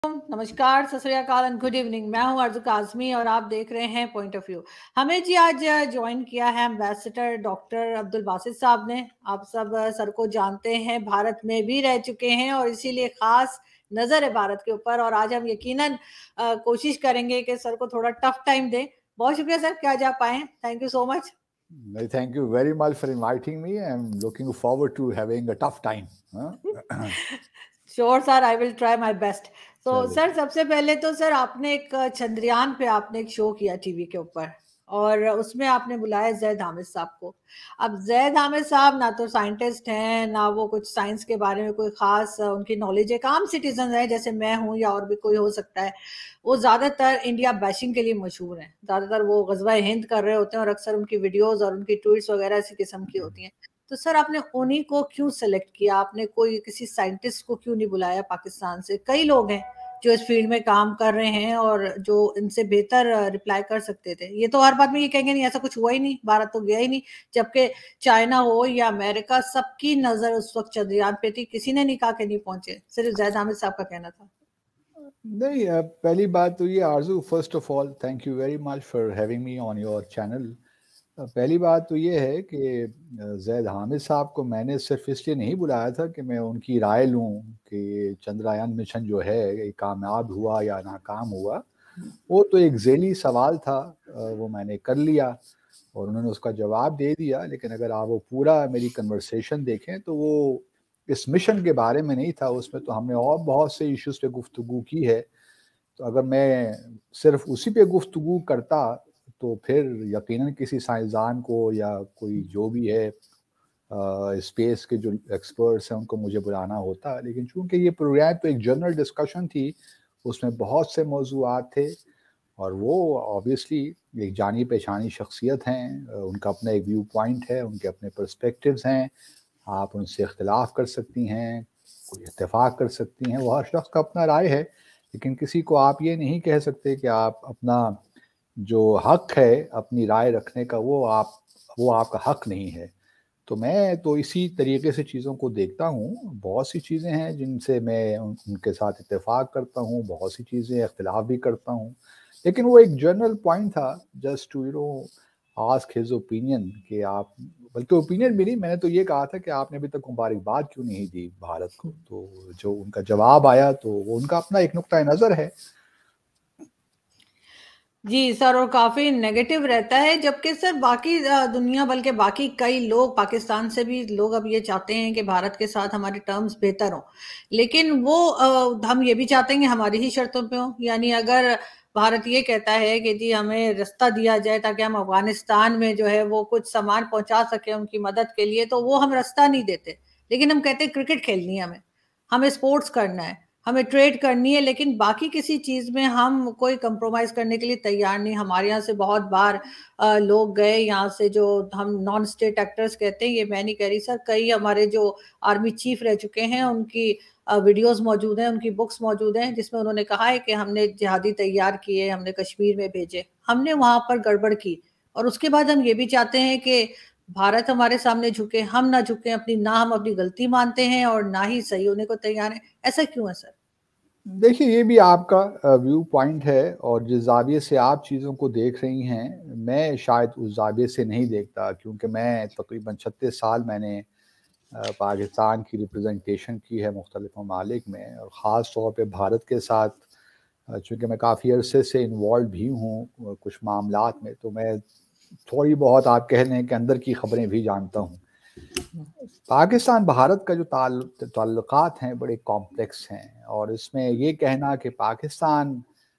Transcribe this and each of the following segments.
नमस्कार, सत श्री अकाल एंड गुड इवनिंग। मैं हूं आरज़ू काज़मी और आप देख रहे हैं पॉइंट ऑफ व्यू। हमें जी आज ज्वाइन किया है एम्बेसडर डॉक्टर अब्दुल बासित साहब ने। आप सब सर को जानते हैं, भारत में भी रह चुके हैं और इसीलिए खास नज़र है भारत के ऊपर। और आज हम यकीनन कोशिश करेंगे कि सर को थोड़ा टफ टाइम दें। बहुत शुक्रिया सर कि आज आप आए, thank you so much. Thank you very much for inviting me. I'm looking forward to having a tough time. Sure sir, I will try my best. तो चलिए। सर सबसे पहले तो सर आपने एक चंद्रयान पे आपने एक शो किया टीवी के ऊपर और उसमें आपने बुलाया जैद हामिद साहब को। अब जैद हामिद साहब ना तो साइंटिस्ट हैं, ना वो कुछ साइंस के बारे में कोई खास उनकी नॉलेज है। एक आम सिटीजन है जैसे मैं हूँ या और भी कोई हो सकता है। वो ज़्यादातर इंडिया बैशिंग के लिए मशहूर हैं। ज़्यादातर वो गज़वा हिंद कर रहे होते हैं और अक्सर उनकी वीडियोज़ और उनकी ट्वीट्स वगैरह इसी किस्म की होती हैं। तो सर आपने उन्हीं को क्यों सेलेक्ट किया? आपने कोई किसी साइंटिस्ट को क्यों नहीं बुलाया पाकिस्तान से? कई लोग हैं जो इस फील्ड में काम कर रहे हैं और जो इनसे बेहतर रिप्लाई कर सकते थे। ये तो हर बात में ये कहेंगे नहीं ऐसा कुछ हुआ ही नहीं, भारत तो गया ही नहीं। जबकि चाइना हो या अमेरिका, सबकी नजर उस वक्त चंद्रयान पे थी, किसी ने नहीं कहा कि नहीं पहुंचे, सिर्फ जैद हामिद साहब का कहना था। नहीं, पहली बात तो ये Arzoo, first of all thank you very much for having me on your channel. पहली बात तो ये है कि जैद हामिद साहब को मैंने सिर्फ इसलिए नहीं बुलाया था कि मैं उनकी राय लूं कि चंद्रयान मिशन जो है ये कामयाब हुआ या नाकाम हुआ। वो तो एक ज़ेली सवाल था, वो मैंने कर लिया और उन्होंने उसका जवाब दे दिया। लेकिन अगर आप वो पूरा मेरी कन्वर्सेशन देखें तो वो इस मिशन के बारे में नहीं था, उसमें तो हमने और बहुत से इश्यूज पे गुफ्तगू की है। तो अगर मैं सिर्फ उसी पे गुफ्तगू करता तो फिर यकीनन किसी साइंसदान को या कोई जो भी है स्पेस के जो एक्सपर्ट्स हैं उनको मुझे बुलाना होता। लेकिन चूंकि ये प्रोग्राम तो एक जनरल डिस्कशन थी, उसमें बहुत से मौजूआत थे और वो ऑब्वियसली एक जानी पहचानी शख्सियत हैं, उनका अपना एक व्यू पॉइंट है, उनके अपने पर्सपेक्टिव्स हैं। आप उनसे इख्तलाफ कर सकती हैं, कोई इत्तेफाक कर सकती हैं, वो हर शख्स का अपना राय है। लेकिन किसी को आप ये नहीं कह सकते कि आप अपना जो हक है अपनी राय रखने का वो आपका हक नहीं है। तो मैं तो इसी तरीके से चीज़ों को देखता हूँ। बहुत सी चीज़ें हैं जिनसे मैं उनके साथ इत्तेफाक करता हूँ, बहुत सी चीज़ें इख्तिलाफ भी करता हूँ। लेकिन वो एक जनरल पॉइंट था, just to ask his opinion कि आप, बल्कि ओपिनियन भी नहीं, मैंने तो ये कहा था कि आपने अभी तक मुबारकबाद क्यों नहीं दी भारत को। तो जो उनका जवाब आया तो वो उनका अपना एक नुक्ता नज़र है। जी सर, और काफी नेगेटिव रहता है, जबकि सर बाकी दुनिया, बल्कि बाकी कई लोग पाकिस्तान से भी लोग अब ये चाहते हैं कि भारत के साथ हमारे टर्म्स बेहतर हों। लेकिन वो हम ये भी चाहते हैं कि हमारी ही शर्तों पे हों। यानी अगर भारत ये कहता है कि जी हमें रास्ता दिया जाए ताकि हम अफगानिस्तान में जो है वो कुछ सामान पहुंचा सके उनकी मदद के लिए, तो वो हम रास्ता नहीं देते। लेकिन हम कहते हैं क्रिकेट खेलनी है, हमें स्पोर्ट्स करना है, हमें ट्रेड करनी है, लेकिन बाकी किसी चीज में हम कोई कंप्रोमाइज करने के लिए तैयार नहीं। हमारे यहाँ से बहुत बार लोग गए यहाँ से, जो हम नॉन स्टेट एक्टर्स कहते हैं, ये मैं नहीं कह रही सर, कई हमारे जो आर्मी चीफ रह चुके हैं उनकी वीडियोस मौजूद हैं, उनकी बुक्स मौजूद हैं, जिसमें उन्होंने कहा है कि हमने जिहादी तैयार किए, हमने कश्मीर में भेजे, हमने वहां पर गड़बड़ की। और उसके बाद हम ये भी चाहते हैं कि भारत हमारे सामने झुके, हम ना झुके, अपनी ना हम अपनी गलती मानते हैं और ना ही सही होने को तैयार हैं। ऐसा क्यों है सर? देखिए, ये भी आपका व्यू पॉइंट है और जिस जाविये से आप चीज़ों को देख रही हैं, मैं शायद उस जाविये से नहीं देखता, क्योंकि मैं तकरीबन 36 साल मैंने पाकिस्तान की रिप्रेजेंटेशन की है मुख्तलिफ ममालिक में, और ख़ास तौर पे भारत के साथ चूँकि मैं काफ़ी अरसे से इन्वॉल्व भी हूँ कुछ मामलात में, तो मैं थोड़ी बहुत आप कह लें कि अंदर की खबरें भी जानता हूँ। पाकिस्तान भारत का जो ताल्लुकात हैं बड़े कॉम्प्लेक्स हैं, और इसमें ये कहना कि पाकिस्तान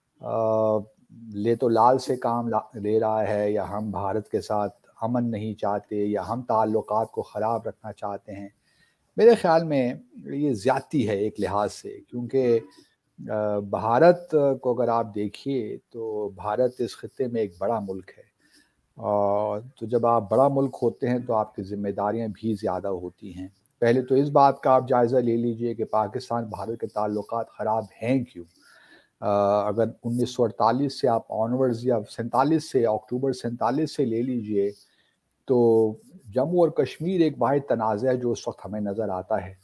ले तो लाल से काम ले रहा है, या हम भारत के साथ अमन नहीं चाहते, या हम ताल्लुकात को ख़राब रखना चाहते हैं, मेरे ख़्याल में ये ज़्यादती है एक लिहाज से। क्योंकि भारत को अगर आप देखिए तो भारत इस खित्ते में एक बड़ा मुल्क है, और तो जब आप बड़ा मुल्क होते हैं तो आपकी ज़िम्मेदारियां भी ज़्यादा होती हैं। पहले तो इस बात का आप जायज़ा ले लीजिए कि पाकिस्तान भारत के ताल्लुकात ख़राब हैं क्यों। अगर 1948 से आप ऑनवर्ड्स, या 47 से, अक्टूबर 47 से ले लीजिए, तो जम्मू और कश्मीर एक वाहिद तनाज़ा है जो उस वक्त हमें नज़र आता है।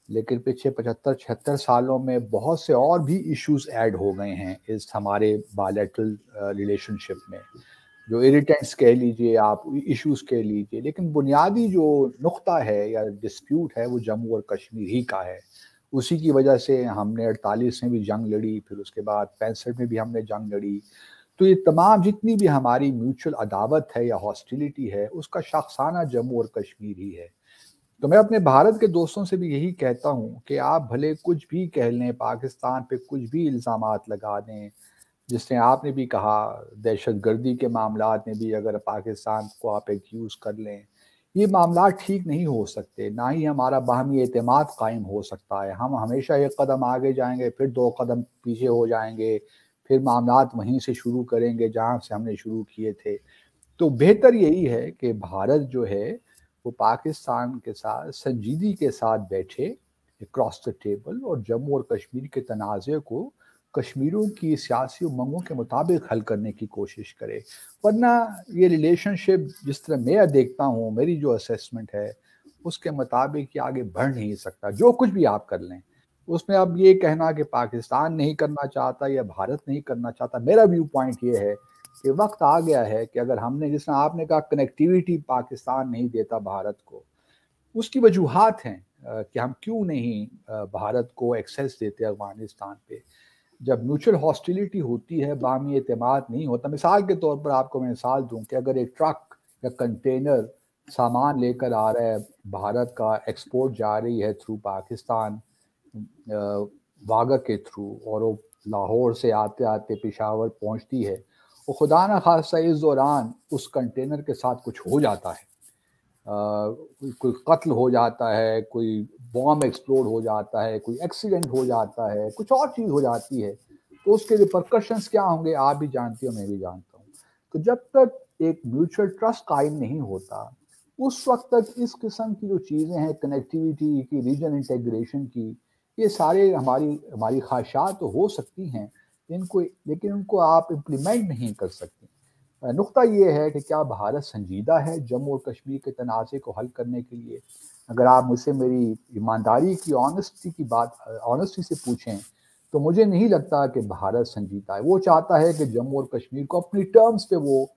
لیکن پچھلے 75-76 سالوں میں بہت سے اور بھی ایشوز ایڈ ہو گئے ہیں اس ہمارے بائیلیٹرل ریلیشن شپ میں، جو اریٹینٹس کہہ لیجئے آپ، ایشوز کہہ لیجئے، لیکن بنیادی جو نقطہ ہے یا ڈسپیوٹ ہے وہ جموں اور کشمیر ہی کا ہے۔ اسی کی وجہ سے ہم نے 48 میں بھی جنگ لڑی، پھر اس کے بعد 65 میں بھی ہم نے جنگ لڑی۔ تو یہ تمام جتنی بھی ہماری میوچل عداوت ہے یا ہاسٹیلیٹی ہے، اس کا شاخسانہ جموں اور کشمیر ہی ہے۔ تو میں اپنے بھارت کے دوستوں سے بھی یہی کہتا ہوں کہ آپ بھلے کچھ بھی کہہ لیں، پاکستان پہ کچھ بھی الزامات لگا دیں، جس نے آپ نے بھی کہا دہشت گردی کے معاملات میں بھی اگر پاکستان کو آپ ایکیوز کر لیں، یہ معاملات ٹھیک نہیں ہو سکتے، نہ ہی ہمارا باہمی اعتماد قائم ہو سکتا ہے۔ ہم ہمیشہ ایک قدم آگے جائیں گے، پھر 2 قدم پیچھے ہو جائیں گے، پھر معاملات وہیں سے شروع کریں گے جہاں سے ہم نے شروع کیے تھے۔ تو بہتر یہی ہے کہ بھارت جو ہے وہ پاکستان کے ساتھ سنجیدگی کے ساتھ بیٹھے اکراس دا ٹیبل، اور جموں اور کشمیر کے تنازع کو کشمیریوں کی سیاسی امنگوں کے مطابق حل کرنے کی کوشش کرے۔ ورنہ یہ ریلیشن شپ جس طرح میں دیکھتا ہوں، میری جو اسیسمنٹ ہے اس کے مطابق یہ آگے بڑھ نہیں سکتا، جو کچھ بھی آپ کر لیں۔ اس میں اب یہ کہنا کہ پاکستان نہیں کرنا چاہتا یا بھارت نہیں کرنا چاہتا، میرا ویو پوائنٹ یہ ہے کہ وقت آ گیا ہے کہ اگر ہم نے، جس طرح آپ نے کہا کنیکٹیویٹی پاکستان نہیں دیتا بھارت کو، اس کی وجوہات ہیں کہ ہم کیوں نہیں بھارت کو ایکسیس دیتے افغانستان پہ۔ جب میوچل ہاسٹیلیٹی ہوتی ہے، باہمی اعتماد نہیں ہوتا، مثال کے طور پر آپ کو میں مثال دوں کہ اگر ایک ٹرک یا کنٹینر سامان لے کر آ رہا ہے، بھارت کا ایکسپورٹ جا رہی ہے تھرو پاکستان واگا کے تھرو، اور وہ لاہور سے آتے آتے پشاور پہنچتی ہے، وہ خدا نہ خواستہ اس دوران اس کنٹینر کے ساتھ کچھ ہو جاتا ہے، کوئی قتل ہو جاتا ہے، کوئی بام ایکسپلوڈ ہو جاتا ہے، کوئی ایکسیڈنٹ ہو جاتا ہے، کچھ اور چیز ہو جاتی ہے، تو اس کے ریپرکشنز کیا ہوں گے آپ بھی جانتے ہو، میں بھی جانتا ہوں۔ تو جب تک ایک میوچل ٹرسٹ قائم نہیں ہوتا، اس وقت تک اس قسم کی جو چیزیں ہیں کنیکٹیویٹی کی، ریجن انٹیگریشن کی، یہ سارے ہماری خواہشات تو ہو سکتی ہیں لیکن ان کو آپ امپلیمنٹ نہیں کر سکتے۔ نقطہ یہ ہے کہ کیا بھارت سنجیدہ ہے جموں اور کشمیر کے تنازع کو حل کرنے کے لیے؟ اگر آپ مجھ سے میری ایمانداری کی، آنیسٹی سے پوچھیں تو مجھے نہیں لگتا کہ بھارت سنجیدہ ہے۔ وہ چاہتا ہے کہ جموں اور کشمیر کو اپنی ٹرمز پہ وہ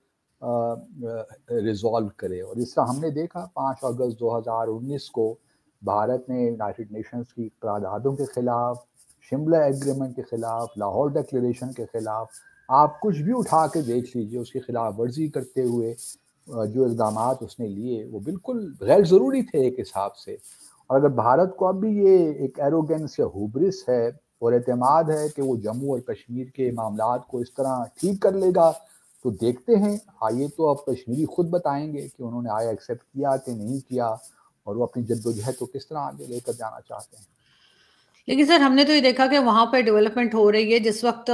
ریزالو کرے، اور اس طرح ہم نے دیکھا 5 اگست 2019 کو بھارت نے یونائٹڈ نیشنز کی قراردادوں کے خلاف، شملہ ایگریمنٹ کے خلاف، لاہور ڈکلیریشن کے خلاف، آپ کچھ بھی اٹھا کے دیکھ لیجئے، اس کی خلاف ورزی کرتے ہوئے جو اقدامات اس نے لیے وہ بالکل غیر ضروری تھے ایک حساب سے۔ اور اگر بھارت کو اب بھی یہ ایک ایروگنس یا ہوبرس ہے اور اعتماد ہے کہ وہ جموں اور کشمیر کے معاملات کو اس طرح ٹھیک کر لے گا، تو دیکھتے ہیں، آئیے تو اب کشمیری خود بتائیں گے کہ انہوں نے آیا ایکسیپٹ کیا کہ نہیں کیا، اور وہ اپنی جدوجہد کو کس طرح آگے لے کر جانا چاہتے ہیں۔ لیکن سر ہم نے تو یہ دیکھا کہ وہاں پہ ڈیولپمنٹ ہو رہی ہے، جس وقت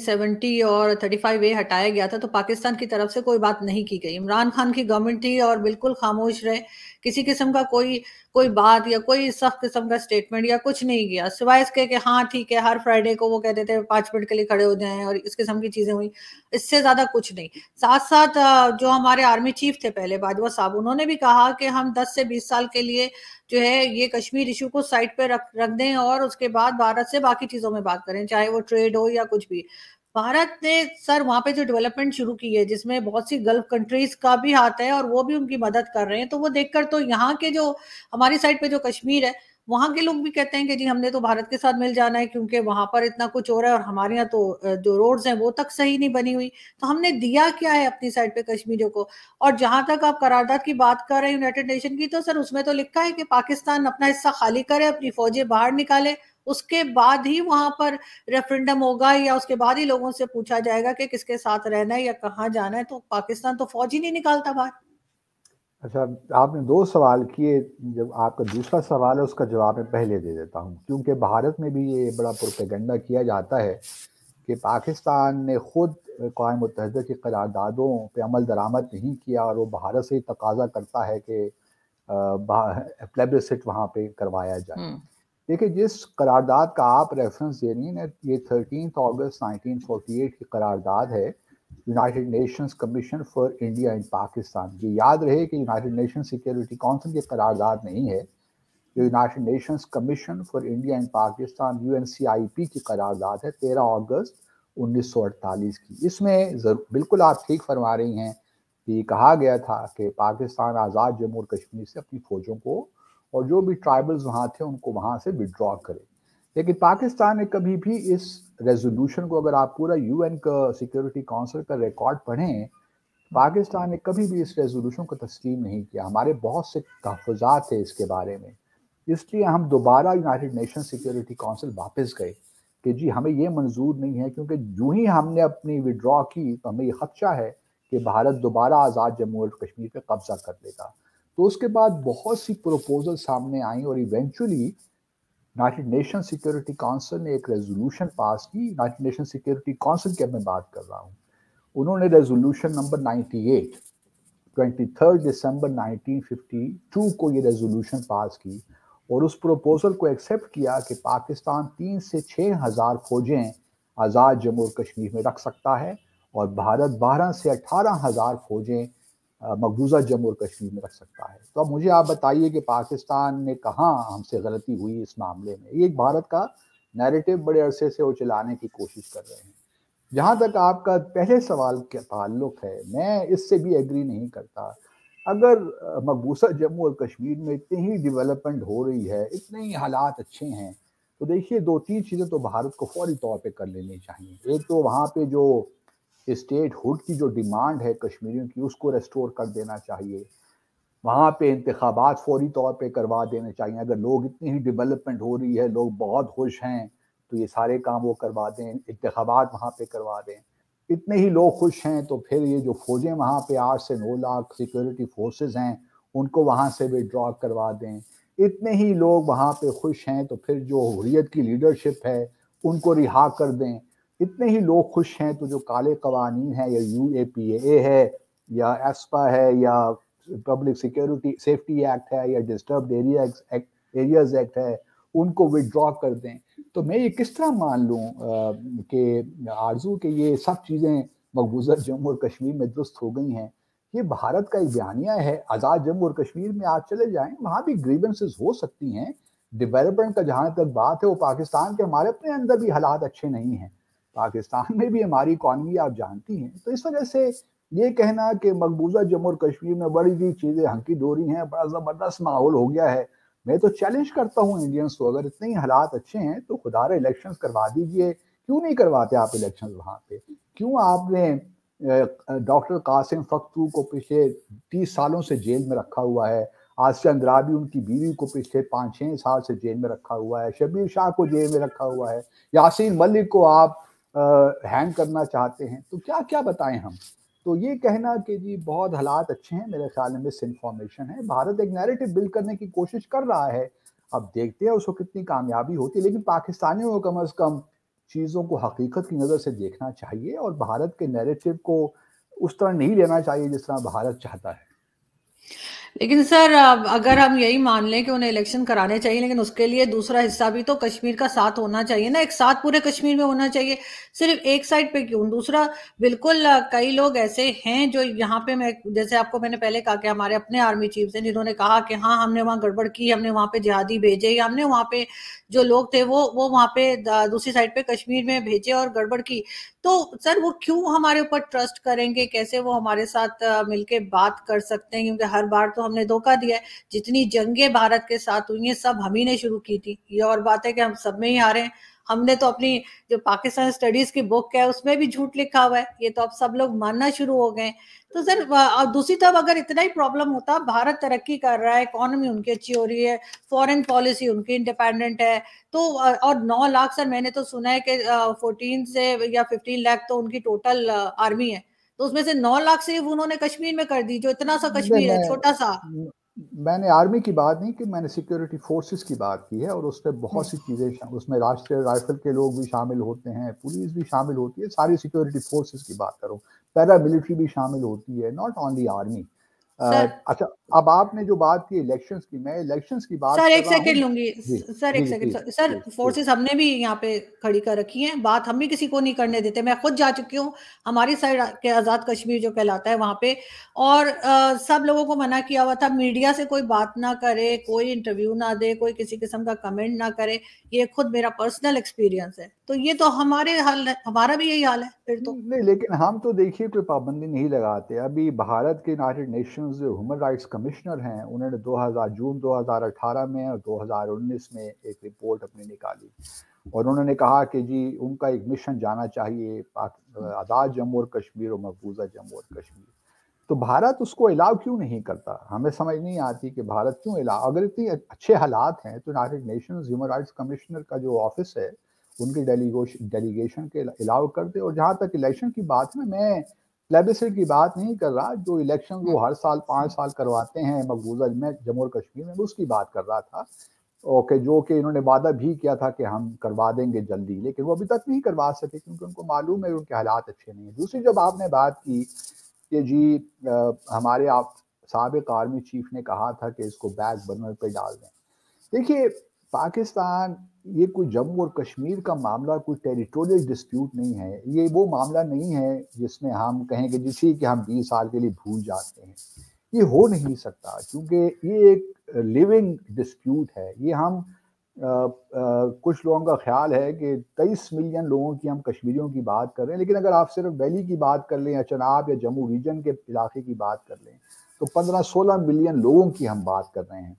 370 اور 35A ہٹایا گیا تھا تو پاکستان کی طرف سے کوئی بات نہیں کی گئی، عمران خان کی گورنمنٹ تھی اور بالکل خاموش رہے، کسی قسم کا کوئی بات یا کوئی سخت قسم کا سٹیٹمنٹ یا کچھ نہیں کیا، سوائے اس کے کہ ہاں ٹھیک ہے ہر فرائیڈے کو وہ کہتے تھے 5 منٹ کے لیے کھڑے ہو جائیں، اور اس قسم کی چیزیں ہوئی، اس سے زیادہ کچھ نہیں۔ ساتھ ساتھ جو ہمارے آرمی چیف تھے پہلے باجوہ صاحب، انہوں نے بھی کہا کہ ہم 10 سے 20 سال کے لیے جو ہے یہ کشمیر ایشو کو سائٹ پہ رکھ دیں، اور اس کے بعد بھارت سے باقی چیزوں میں بات کریں، چاہے وہ ٹریڈ ہو یا کچھ بھی۔ بھارت نے سر وہاں پہ جو ڈیولپمنٹ شروع کی ہے، جس میں بہت سی گلف کنٹریز کا بھی ہاتھ ہے اور وہ بھی ان کی مدد کر رہے ہیں، تو وہ دیکھ کر تو یہاں کے جو ہماری سائڈ پہ جو کشمیر ہے وہاں کے لوگ بھی کہتے ہیں کہ جی ہم نے تو بھارت کے ساتھ مل جانا ہے، کیونکہ وہاں پر اتنا کچھ ہو رہا ہے اور ہمارے یہاں تو جو روڈز ہیں وہ تک صحیح نہیں بنی ہوئی، تو ہم نے دیا کیا ہے اپنی سائڈ پہ کشمیریوں کو۔ اور جہاں تک آپ قرارداد کی بات کر رہے ہیں یونائٹڈ نیشن کی، تو سر اس میں تو لکھا ہے کہ پاکستان اپنا حصہ خالی کرے، اپنی فوجیں باہر نکالے، اس کے بعد ہی وہاں پر ریفرنڈم ہوگا، یا اس کے بعد ہی لوگوں سے پوچھا جائے گا کہ کس کے ساتھ رہنا ہے یا کہاں جانا ہے، تو پاکستان تو فوج ہی نہیں نکالتا باہر۔ اچھا، آپ نے 2 سوال کیے، جب آپ کا دوسرا سوال ہے اس کا جواب میں پہلے دے دیتا ہوں، کیونکہ بھارت میں بھی یہ بڑا پروپیگنڈا کیا جاتا ہے کہ پاکستان نے خود اقوام متحدہ کی قراردادوں پہ عمل درآمد نہیں کیا، اور وہ بھارت سے ہی تقاضا کرتا ہے کہ پلیبسٹ وہاں پہ کروایا جائے۔ دیکھیں، جس قرارداد کا آپ ریفرنس دے رہی ہیں، یہ 13 اگست 1948 کی قرارداد ہے، United Nations Commission for India and Pakistan. یہ یاد رہے کہ یونائٹڈ نیشن سیکیورٹی کونسل کی قرارداد نہیں ہے، جو United Nations Commission for India and Pakistan UNCIP کی قرارداد ہے 13 اگست 1948 کی. اس میں بالکل آپ ٹھیک فرما رہی ہیں کہ کہا گیا تھا کہ پاکستان آزاد جموں اور کشمیر سے اپنی فوجوں کو اور جو بھی ٹرائبلز وہاں تھے ان کو وہاں سے وڈرا کرے. لیکن پاکستان نے کبھی بھی اس ریزولوشن کو، اگر آپ پورا UN کا سیکیورٹی کونسل کا ریکارڈ پڑھیں، پاکستان نے کبھی بھی اس ریزولوشن کو تسلیم نہیں کیا. ہمارے بہت سے تحفظات تھے اس کے بارے میں، اس لیے ہم دوبارہ یونائٹڈ نیشن سیکیورٹی کونسل واپس گئے کہ جی ہمیں یہ منظور نہیں ہے، کیونکہ جو ہی ہم نے اپنی وڈرا کی تو ہمیں یہ خدشہ ہے کہ بھارت دوبارہ آزاد جموں اور کشمیر پہ قبضہ کر لے گا. تو اس کے بعد بہت سی پروپوزل سامنے آئیں اور eventually United Nation Security Council نے ایک ریزولوشن پاس کی. یونائٹڈ نیشن سیکیورٹی کونسل کی میں بات کر رہا ہوں. انہوں نے ریزولوشن نمبر 98 23 دسمبر 1952 کو یہ ریزولوشن پاس کی اور اس پروپوزل کو ایکسیپٹ کیا کہ پاکستان 3 سے 6 ہزار فوجیں آزاد جموں اور کشمیر میں رکھ سکتا ہے اور بھارت 12 سے 18 ہزار فوجیں مقبوضہ جموں اور کشمیر میں رکھ سکتا ہے. تو اب مجھے آپ بتائیے کہ پاکستان نے کہاں ہم سے غلطی ہوئی اس معاملے میں. یہ ایک بھارت کا نیریٹو بڑے عرصے سے وہ چلانے کی کوشش کر رہے ہیں. جہاں تک آپ کا پہلے سوال کا تعلق ہے، میں اس سے بھی ایگری نہیں کرتا. اگر مقبوضہ جموں اور کشمیر میں اتنی ہی ڈیولپمنٹ ہو رہی ہے، اتنے ہی حالات اچھے ہیں، تو دیکھیے 2-3 چیزیں تو بھارت کو فوری طور پہ کر لینی چاہیے. ایک تو وہاں پہ جو اسٹیٹ ہوڈ کی جو ڈیمانڈ ہے کشمیریوں کی، اس کو ریسٹور کر دینا چاہیے. وہاں پہ انتخابات فوری طور پہ کروا دینے چاہیے. اگر لوگ اتنی ہی ڈیولپمنٹ ہو رہی ہے، لوگ بہت خوش ہیں، تو یہ سارے کام وہ کروا دیں، انتخابات وہاں پہ کروا دیں. اتنے ہی لوگ خوش ہیں تو پھر یہ جو فوجیں وہاں پہ 8 سے 9 لاکھ سیکورٹی فورسز ہیں ان کو وہاں سے وڈرا کروا دیں. اتنے ہی لوگ وہاں پہ خوش ہیں تو پھر جو حریت کی لیڈرشپ ہے ان کو رہا کر دیں. اتنے ہی لوگ خوش ہیں تو جو کالے قوانین ہیں، یا UAPA ہے یا ایسپا ہے یا پبلک سیکورٹی سیفٹی ایکٹ ہے یا ڈسٹربڈ ایریاز ایکٹ ہے، ان کو وڈرا کر دیں. تو میں یہ کس طرح مان لوں کہ آرزو کہ یہ سب چیزیں مقبوضہ جموں اور کشمیر میں درست ہو گئی ہیں؟ یہ بھارت کا ایک بیانیہ ہے. آزاد جموں اور کشمیر میں آپ چلے جائیں، وہاں بھی گریونسز ہو سکتی ہیں. ڈیولپمنٹ کا جہاں تک بات ہے، وہ پاکستان کے ہمارے اپنے اندر بھی حالات اچھے نہیں ہیں. پاکستان میں بھی ہماری اکانومی آپ جانتی ہیں. تو اس وجہ سے یہ کہنا کہ مقبوضہ جموں اور کشمیر میں بڑی چیزیں ہنکی ڈوری ہیں، بڑا زبردست ماحول ہو گیا ہے، میں تو چیلنج کرتا ہوں انڈینس کو، اگر اتنے ہی حالات اچھے ہیں تو خدا رے الیکشنز کروا دیجئے. کیوں نہیں کرواتے آپ الیکشنز وہاں پہ؟ کیوں آپ نے ڈاکٹر قاسم فختو کو پچھلے 30 سالوں سے جیل میں رکھا ہوا ہے، آسیہ اندرابی ان کی بیوی کو پچھلے 5-6 سال سے جیل میں رکھا ہوا ہے، شبیر شاہ کو جیل میں رکھا ہوا ہے، یاسین ملک کو آپ ہینگ کرنا چاہتے ہیں؟ تو کیا کیا بتائیں ہم. تو یہ کہنا کہ جی بہت حالات اچھے ہیں، میرے خیال میں مس انفارمیشن ہے. بھارت ایک نیریٹو بلڈ کرنے کی کوشش کر رہا ہے، اب دیکھتے ہیں اس کو کتنی کامیابی ہوتی ہے. لیکن پاکستانیوں کو کم از کم چیزوں کو حقیقت کی نظر سے دیکھنا چاہیے اور بھارت کے نیریٹو کو اس طرح نہیں لینا چاہیے جس طرح بھارت چاہتا ہے. لیکن سر اگر ہم یہی مان لیں کہ انہیں الیکشن کرانے چاہیے، لیکن اس کے لیے دوسرا حصہ بھی تو کشمیر کا ساتھ ہونا چاہیے نا، ایک ساتھ پورے کشمیر میں ہونا چاہیے، صرف ایک سائڈ پہ کیوں؟ دوسرا بالکل کئی لوگ ایسے ہیں جو یہاں پہ، میں جیسے آپ کو میں نے پہلے کہا کہ ہمارے اپنے آرمی چیفز ہیں جنہوں نے کہا کہ ہاں ہم نے وہاں گڑبڑ کی، ہم نے وہاں پہ جہادی بھیجے، یا ہم نے وہاں پہ جو لوگ تھے وہ وہاں پہ دوسری سائڈ پہ کشمیر میں بھیجے اور گڑبڑ کی. تو سر وہ کیوں ہمارے اوپر ٹرسٹ کریں گے؟ کیسے وہ ہمارے ساتھ مل کے بات کر سکتے ہیں؟ کیونکہ ہر بار تو ہم نے دھوکہ دیا ہے. جتنی جنگیں بھارت کے ساتھ ہوئی ہیں سب ہم ہی نے شروع کی تھی. یہ اور بات ہے کہ ہم سب میں ہی ہارے ہیں. ہم نے تو اپنی جو پاکستان اسٹڈیز کی بک ہے اس میں بھی جھوٹ لکھا ہوا ہے. یہ تو اب سب لوگ ماننا شروع ہو گئے. تو سر دوسری طرف اگر اتنا ہی پرابلم ہوتا، بھارت ترقی کر رہا ہے، اکانومی ان کی اچھی ہو رہی ہے، فورن پالیسی ان کی انڈیپینڈنٹ ہے، تو اور 9 لاکھ سر میں نے تو سنا ہے کہ 14 سے یا 15 لاکھ تو ان کی ٹوٹل آرمی ہے، تو اس میں سے 9 لاکھ صرف انہوں نے کشمیر میں کر دی، جو اتنا سا کشمیر ہے چھوٹا سا. میں نے آرمی کی بات نہیں کی، میں نے سیکیورٹی فورسز کی بات کی ہے، اور اس میں بہت سی چیزیں اس میں راشٹریہ رائفل کے لوگ بھی شامل ہوتے ہیں، پولیس بھی شامل ہوتی ہے، ساری سیکیورٹی فورسز کی بات کرو، پیرا ملٹری بھی شامل ہوتی ہے، ناٹ اونلی آرمی. سر اچھا اب آپ نے جو بات کی الیکشنز کی، میں الیکشنز کی بات سر کر ایک رہا سیکنڈ ہوں. لوں گی. جی سر جی ایک جی second please sir, please please. Forces ہم نے بھی یہاں پہ کھڑی کر رکھی ہیں, بات ہم بھی کسی کو نہیں کرنے دیتے. میں خود جا چکی ہوں ہماری سائڈ کے آزاد کشمیر جو کہلاتا ہے وہاں پہ, اور سب لوگوں کو منع کیا ہوا تھا میڈیا سے کوئی بات نہ کرے, کوئی انٹرویو نہ دے, کوئی کسی قسم کا کمنٹ نہ کرے. یہ خود میرا پرسنل ایکسپیرینس ہے. تو یہ تو ہمارے حال ہے, ہمارا بھی یہی حال ہے پھر تو. نہیں لیکن ہم تو دیکھیے کوئی پابندی نہیں لگاتے. ابھی بھارت کے یونائٹڈ نیشنز جو ہیومن رائٹس کمشنر ہیں, انہوں نے جون 2018 میں اور 2019 میں ایک رپورٹ اپنی نکالی, اور انہوں نے کہا کہ جی ان کا ایک مشن جانا چاہیے آزاد جموں اور کشمیر اور مقبوضہ جموں اور کشمیر. تو بھارت اس کو الاؤ کیوں نہیں کرتا؟ ہمیں سمجھ نہیں آتی کہ بھارت کیوں الاؤ, اگر اتنی اچھے حالات ہیں تو United Nations human rights commissioner کا جو آفس ہے ان کی ڈیلیگیشن کے الاؤ کر دے. اور جہاں تک الیکشن کی بات ہے, میں پلیبسٹ کی بات نہیں کر رہا, جو الیکشن وہ ہر سال 5 سال کرواتے ہیں مقبوضہ میں جموں اور کشمیر میں, اس کی بات کر رہا تھا. اوکے, جو کہ انہوں نے وعدہ بھی کیا تھا کہ ہم کروا دیں گے جلدی, لیکن وہ ابھی تک نہیں کروا سکے کیونکہ ان کو معلوم ہے ان کے حالات اچھے نہیں ہیں. دوسری جب آپ نے بات کی کہ جی ہمارے سابق آرمی چیف نے کہا تھا کہ اس کو بیک برنر پہ ڈال دیں. دیکھیے پاکستان یہ کوئی جموں اور کشمیر کا معاملہ کوئی ٹیریٹوریل ڈسپیوٹ نہیں ہے. یہ وہ معاملہ نہیں ہے جس میں ہم کہیں کہ جی ٹھیک ہے ہم 20 سال کے لیے بھول جاتے ہیں. یہ ہو نہیں سکتا کیونکہ یہ ایک لیونگ ڈسپیوٹ ہے. یہ ہم کچھ لوگوں کا خیال ہے کہ 23 ملین لوگوں کی ہم کشمیریوں کی بات کر رہے ہیں, لیکن اگر آپ صرف ویلی کی بات کر لیں یا چناب یا جموں ریجن کے علاقے کی بات کر لیں تو 15-16 ملین لوگوں کی ہم بات کر رہے ہیں.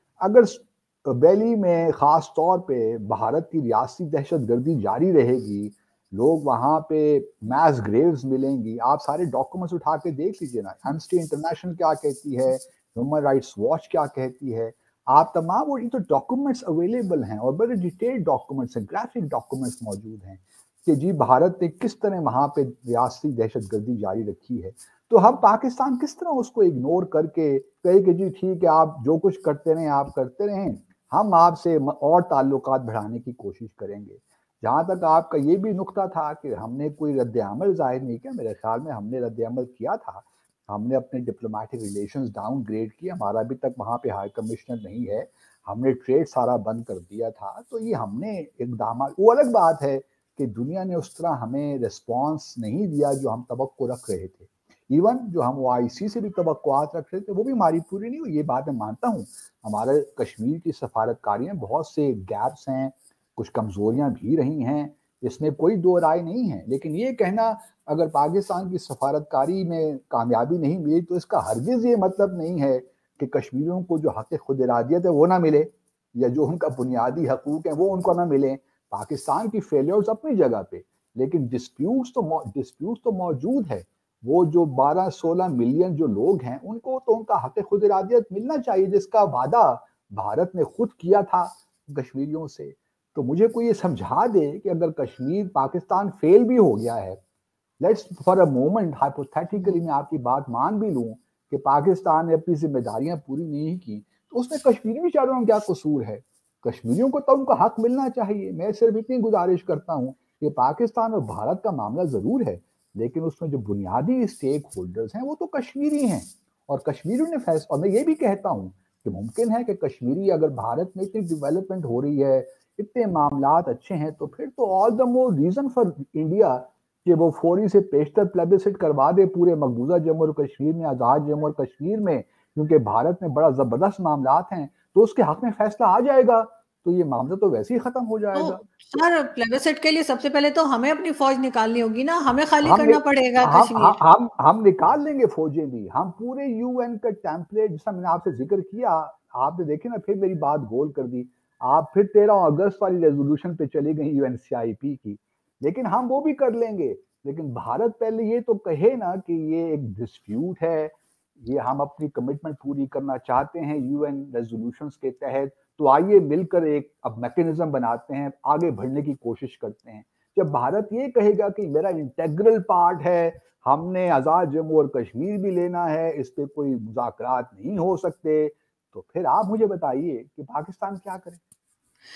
اگر ویلی میں خاص طور پہ بھارت کی ریاستی دہشت گردی جاری رہے گی, لوگ وہاں پہ میس گریوز ملیں گی, آپ سارے ڈاکومنٹس اٹھا کے دیکھ لیجیے نا, ایمنسٹی انٹرنیشنل کیا کہتی ہے, ہیومن رائٹس واچ کیا کہتی ہے, آپ تمام وہ تو ڈاکومنٹس اویلیبل ہیں اور بڑے ڈیٹیل ڈاکومنٹس ہیں, گرافک ڈاکومنٹس موجود ہیں کہ جی بھارت نے کس طرح وہاں پہ ریاستی دہشت گردی جاری رکھی ہے. تو ہم پاکستان کس طرح اس کو اگنور کر کے کہے کہ جی ٹھیک ہے آپ جو کچھ کرتے رہیں آپ کرتے رہیں, ہم آپ سے اور تعلقات بڑھانے کی کوشش کریں گے. جہاں تک آپ کا یہ بھی نقطہ تھا کہ ہم نے کوئی رد عمل ظاہر نہیں کیا, میرے خیال میں ہم نے رد عمل کیا تھا. ہم نے اپنے ڈپلومیٹک ریلیشنز ڈاؤن گریڈ کیا, ہمارا ابھی تک وہاں پہ ہائی کمشنر نہیں ہے, ہم نے ٹریڈ سارا بند کر دیا تھا. تو یہ ہم نے اقدامات, وہ الگ بات ہے کہ دنیا نے اس طرح ہمیں رسپانس نہیں دیا جو ہم توقع رکھ رہے تھے. ایون جو ہم OIC سے بھی توقعات رکھ رہے تھے وہ بھی ہماری پوری نہیں ہوئی. یہ بات میں مانتا ہوں, ہمارے کشمیر کی سفارتکاری میں بہت سے گیپس ہیں, کچھ کمزوریاں بھی رہی ہیں, اس میں کوئی دو رائے نہیں ہے. لیکن یہ کہنا اگر پاکستان کی سفارتکاری میں کامیابی نہیں ملی تو اس کا ہرگز یہ مطلب نہیں ہے کہ کشمیریوں کو جو حق خود ارادیت ہے وہ نہ ملے, یا جو ان کا بنیادی حقوق ہیں وہ ان کو نہ ملیں. پاکستان کی فیلیئرز اپنی جگہ پہ, لیکن ڈسپیوٹس تو موجود ہے. وہ جو 12-16 ملین جو لوگ ہیں ان کو تو ان کا حق خود ارادیت ملنا چاہیے, جس کا وعدہ بھارت نے خود کیا تھا کشمیریوں سے. تو مجھے کوئی یہ سمجھا دے کہ اگر کشمیر پاکستان فیل بھی ہو گیا ہے, let's for a moment hypothetically میں آپ کی بات مان بھی لوں کہ پاکستان نے اپنی ذمہ داریاں پوری نہیں کی, تو اس میں کشمیری بیچاروں کا کیا قصور ہے؟ کشمیریوں کو تو ان کا حق ملنا چاہیے. میں صرف اتنی گزارش کرتا ہوں کہ پاکستان اور بھارت کا معاملہ ضرور ہے, لیکن اس میں جو بنیادی اسٹیک ہولڈرز ہیں وہ تو کشمیری ہیں, اور کشمیریوں نے فیصلہ. اور میں یہ بھی کہتا ہوں کہ ممکن ہے کہ کشمیری, اگر بھارت میں اتنی ڈیولپمنٹ ہو رہی ہے, اتنے معاملات اچھے ہیں, تو پھر تو all the more reason for India کہ وہ فوری سے پیشتر پلیبسٹ کروا دے پورے مقبوضہ جموں اور کشمیر میں, آزاد جموں اور کشمیر میں, کیونکہ بھارت میں بڑا زبردست معاملات ہیں تو اس کے حق میں فیصلہ آ جائے گا, تو یہ معاملہ تو ویسے ہی ختم ہو جائے تو گا. سر پلیبسٹ کے لیے سب سے پہلے تو ہمیں اپنی فوج نکالنی ہوگی نا, ہمیں خالی کرنا پڑے گا کشمیر. ہم نکال لیں گے فوجیں بھی, ہم پورے UN کا ٹیمپلیٹ جس کا میں نے آپ سے ذکر کیا, آپ نے دیکھے نا, پھر میری بات گول کر دی آپ, پھر 13 اگست والی ریزولوشن پہ چلی گئی UNCIP کی, لیکن ہم وہ بھی کر لیں گے. لیکن بھارت پہلے یہ تو کہے نا کہ یہ ایک ڈسپیوٹ ہے, یہ ہم اپنی کمٹمنٹ پوری کرنا چاہتے ہیں UN ریزولوشنز کے تحت, تو آئیے مل کر ایک اب میکینزم بناتے ہیں, آگے بڑھنے کی کوشش کرتے ہیں. جب بھارت یہ کہے گا کہ میرا انٹیگرل پارٹ ہے, ہم نے آزاد جموں اور کشمیر بھی لینا ہے, اس پہ کوئی مذاکرات نہیں ہو سکتے, تو پھر آپ مجھے بتائیے کہ پاکستان کیا کرے.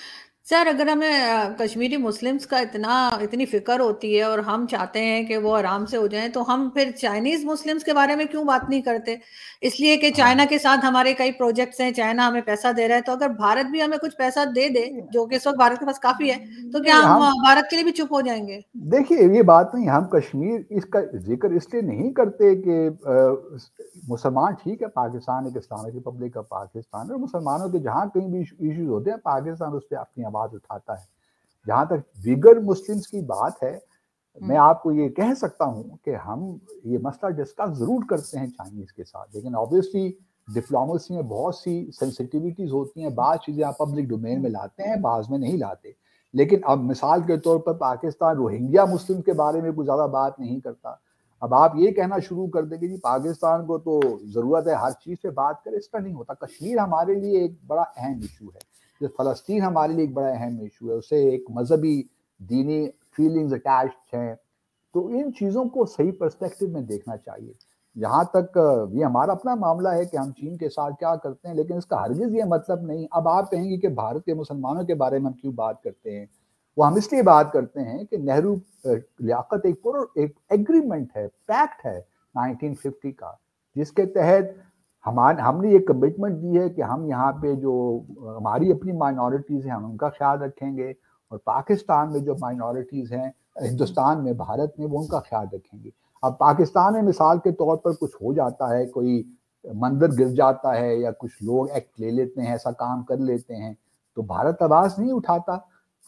سر اگر ہمیں کشمیری مسلمز کا اتنی فکر ہوتی ہے اور ہم چاہتے ہیں کہ وہ آرام سے ہو جائیں، تو ہم پھر چائنیز مسلمز کے بارے میں کیوں بات نہیں کرتے؟ اس لیے کہ چائنا کے ساتھ ہمارے کئی پروجیکٹس ہیں، چائنا ہمیں پیسہ دے رہا ہے، تو اگر بھارت بھی ہمیں کچھ پیسہ دے دے، جو کہ اس وقت بھارت کے پاس کافی ہے، تو کیا نہیں ہم ہم بھارت کے لیے بھی چپ ہو جائیں گے؟ دیکھیے یہ بات نہیں، ہم کشمیر اس کا ذکر اس لیے نہیں کرتے کہ مسلمان ٹھیک ہے، پاکستان ایک اسلامک ریپبلک آف پاکستان، اور مسلمانوں کے جہاں کہیں بھی ایشوز ہوتے ہیں پاکستان اس پہ اپنی آواز اٹھاتا ہے۔ جہاں تک دیگر مسلمز کی بات ہے، میں آپ کو یہ کہہ سکتا ہوں کہ ہم یہ مسئلہ ڈسکس ضرور کرتے ہیں چائنیز کے ساتھ، لیکن آبویسلی ڈپلومیسی میں بہت سی سینسٹیوٹیز ہوتی ہیں، بعض چیزیں آپ پبلک ڈومین میں لاتے ہیں، بعض میں نہیں لاتے۔ لیکن اب مثال کے طور پر پاکستان روہنگیا مسلم کے بارے میں کوئی زیادہ بات نہیں کرتا۔ اب آپ یہ کہنا شروع کر دیں کہ جی پاکستان کو تو ضرورت ہے ہر چیز پہ بات کرے، اس کا نہیں ہوتا۔ کشمیر ہمارے لیے ایک بڑا اہم ایشو ہے، جو فلسطین ہمارے لیے ایک بڑا اہم ایشو ہے، اسے ایک مذہبی دینی فیلنگز اٹیچڈ ہیں، تو ان چیزوں کو صحیح پرسپیکٹو میں دیکھنا چاہیے۔ جہاں تک یہ ہمارا اپنا معاملہ ہے کہ ہم چین کے ساتھ کیا کرتے ہیں، لیکن اس کا ہرگز یہ مطلب نہیں۔ اب آپ کہیں گے کہ بھارت کے مسلمانوں کے بارے میں ہم کیوں بات کرتے ہیں؟ وہ ہم اس لیے بات کرتے ہیں کہ نہرو لیاقت ایک ایگریمنٹ ہے، پیکٹ ہے 1950 کا، جس کے تحت ہم نے یہ کمٹمنٹ دی ہے کہ ہم یہاں پہ جو ہماری اپنی مائنورٹیز ہیں ہم ان کا خیال رکھیں گے، اور پاکستان میں جو مائنورٹیز ہیں ہندوستان میں، بھارت میں، وہ ان کا خیال رکھیں گے۔ اب پاکستان میں مثال کے طور پر کچھ ہو جاتا ہے، کوئی مندر گر جاتا ہے یا کچھ لوگ ایکٹ لے لیتے ہیں، ایسا کام کر لیتے ہیں، تو بھارت آواز نہیں اٹھاتا۔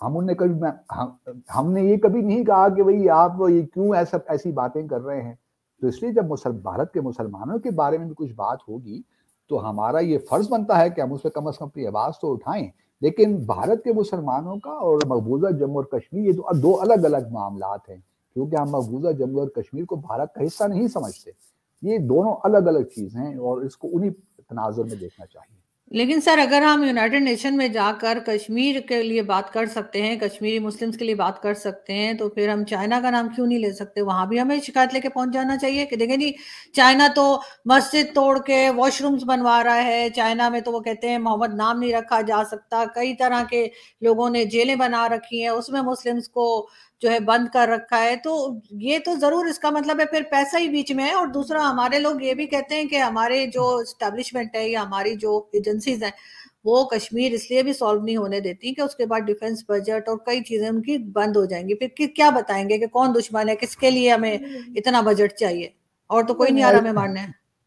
ہم نے یہ کبھی نہیں کہا کہ بھئی آپ یہ کیوں ایسی باتیں کر رہے ہیں۔ تو اس لیے جب بھارت کے مسلمانوں کے بارے میں بھی کچھ بات ہوگی تو ہمارا یہ فرض بنتا ہے کہ ہم اس پہ کم از کم اپنی آواز تو اٹھائیں۔ لیکن بھارت کے مسلمانوں کا اور مقبوضہ جموں اور کشمیر یہ تو دو الگ الگ معاملات ہیں، کیونکہ ہم مقبوضہ جموں اور کشمیر کو بھارت کا حصہ نہیں سمجھتے۔ یہ دونوں الگ الگ چیزیں ہیں اور اس کو انہی تناظر میں دیکھنا چاہیے۔ لیکن سر اگر ہم یونائٹڈ نیشن میں جا کر کشمیر کے لیے بات کر سکتے ہیں، کشمیری مسلمز کے لیے بات کر سکتے ہیں، تو پھر ہم چائنا کا نام کیوں نہیں لے سکتے؟ وہاں بھی ہمیں شکایت لے کے پہنچ جانا چاہیے کہ دیکھیں جی چائنا تو مسجد توڑ کے واش رومز بنوا رہا ہے، چائنا میں تو وہ کہتے ہیں محمد نام نہیں رکھا جا سکتا، کئی طرح کے لوگوں نے جیلیں بنا رکھی ہیں، اس میں مسلمز کو جو ہے بند کر رکھا ہے۔ تو یہ تو ضرور اس کا مطلب ہے پھر پیسہ ہی بیچ میں ہے۔ اور دوسرا ہمارے لوگ یہ بھی کہتے ہیں کہ ہمارے جو اسٹیبلشمنٹ ہے یا ہماری جو ایجنسیز ہیں وہ کشمیر اس لیے بھی سالو نہیں ہونے دیتی کہ اس کے بعد ڈیفنس بجٹ اور کئی چیزیں ان کی بند ہو جائیں گی۔ پھر کیا بتائیں گے کہ کون دشمن ہے، کس کے لیے ہمیں اتنا بجٹ چاہیے، اور تو کوئی نہیں آ رہا ہمیں مارنے۔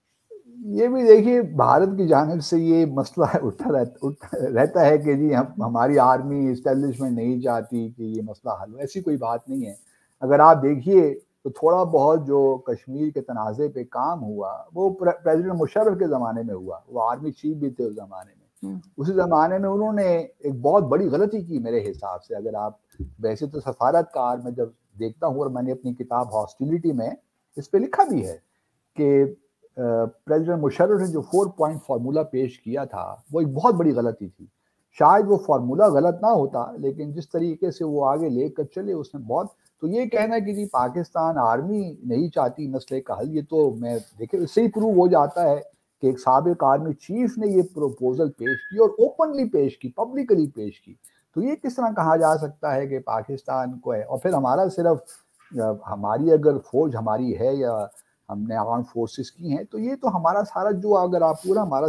یہ بھی دیکھیے بھارت کی جانب سے یہ مسئلہ اٹھا رہتا ہے کہ جی ہماری آرمی اسٹیبلشمنٹ نہیں چاہتی کہ یہ مسئلہ حل ہو، ایسی کوئی بات نہیں ہے۔ اگر آپ دیکھیے تو تھوڑا بہت جو کشمیر کے تنازع پہ کام ہوا وہ پریزیڈنٹ مشرف کے زمانے میں ہوا، وہ آرمی چیف بھی تھے اس زمانے میں۔ اسی زمانے میں انہوں نے ایک بہت بڑی غلطی کی میرے حساب سے۔ اگر آپ ویسے تو سفارت کار میں جب دیکھتا ہوں، اور میں نے اپنی کتاب ہاسٹیلیٹی میں اس پہ لکھا بھی ہے کہ پریزیڈنٹ مشرف نے جو 4 پوائنٹ فارمولا پیش کیا تھا وہ ایک بہت بڑی غلطی تھی۔ شاید وہ فارمولا غلط نہ ہوتا، لیکن جس طریقے سے وہ آگے لے کر چلے اس میں بہت، تو یہ کہنا کہ جی پاکستان آرمی نہیں چاہتی مسئلے کا حل، یہ تو میں دیکھیں اس سے ہی پروو ہو جاتا ہے کہ ایک سابق آرمی چیف نے یہ پروپوزل پیش کی اور اوپنلی پیش کی، پبلکلی پیش کی، تو یہ کس طرح کہا جا سکتا ہے کہ پاکستان کو ہے؟ اور پھر ہمارا صرف ہماری اگر فوج ہماری ہے یا ہم نے آرم فورسز کی ہیں، تو یہ تو ہمارا سارا جو اگر آپ پورا ہمارا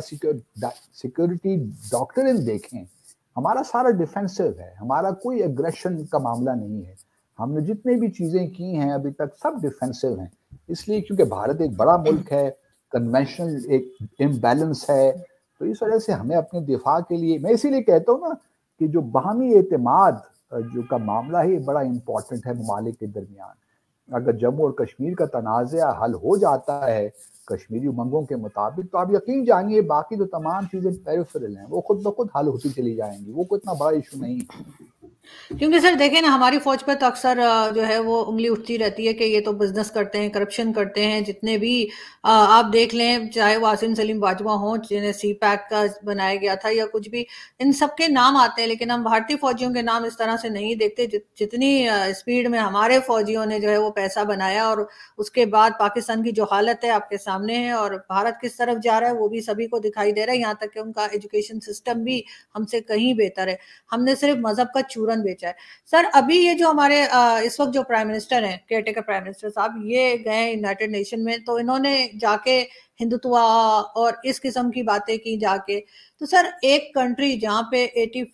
سیکورٹی ڈاکٹرن دیکھیں، ہمارا سارا ڈیفینسو ہے، ہمارا کوئی اگریشن کا معاملہ نہیں ہے۔ ہم نے جتنے بھی چیزیں کی ہیں ابھی تک سب ڈیفینسو ہیں، اس لیے کیونکہ بھارت ایک بڑا ملک ہے، کنونشنل ایک امبیلنس ہے، تو اس وجہ سے ہمیں اپنے دفاع کے لیے، میں اسی لیے کہتا ہوں نا کہ جو باہمی اعتماد جو کا معاملہ ہے یہ بڑا امپورٹنٹ ہے ممالک کے درمیان۔ اگر جموں اور کشمیر کا تنازع حل ہو جاتا ہے کشمیری امنگوں کے مطابق، تو آپ یقین جانیے باقی تو تمام چیزیں پیریفرل ہیں، وہ خود بخود حل ہوتی چلی جائیں گی، وہ کوئی اتنا بڑا ایشو نہیں ہے۔ کیونکہ سر دیکھیں نا ہماری فوج پہ تو اکثر جو ہے وہ انگلی اٹھتی رہتی ہے کہ یہ تو بزنس کرتے ہیں، کرپشن کرتے ہیں. جتنے بھی آپ دیکھ لیں، چاہے وہ آصم سلیم باجوہ ہوں جنہیں سی پیک کا بنایا گیا تھا یا کچھ بھی، ان سب کے نام آتے ہیں، لیکن ہم بھارتی فوجیوں کے نام اس طرح سے نہیں دیکھتے. جتنی اسپیڈ میں ہمارے فوجیوں نے جو ہے وہ پیسہ بنایا، اور اس کے بعد پاکستان کی جو حالت ہے آپ کے سامنے ہے، اور بھارت کس طرف جا رہا ہے وہ بھی سبھی کو دکھائی دے رہا ہے. یہاں تک کہ ان کا ایجوکیشن سسٹم بھی ہم سے کہیں بہتر ہے. ہم نے صرف مذہب کا چورن بیچا ہے. سر ابھی یہ جو ہمارے اس وقت جو پرائم منسٹر ہیں، کیئر ٹیکر پرائم منسٹر صاحب، یہ گئے یونائٹڈ نیشن میں، تو انہوں نے جا کے ہندوتوا اور اس قسم کی باتیں کی جا کے. تو سر ایک کنٹری جہاں پہ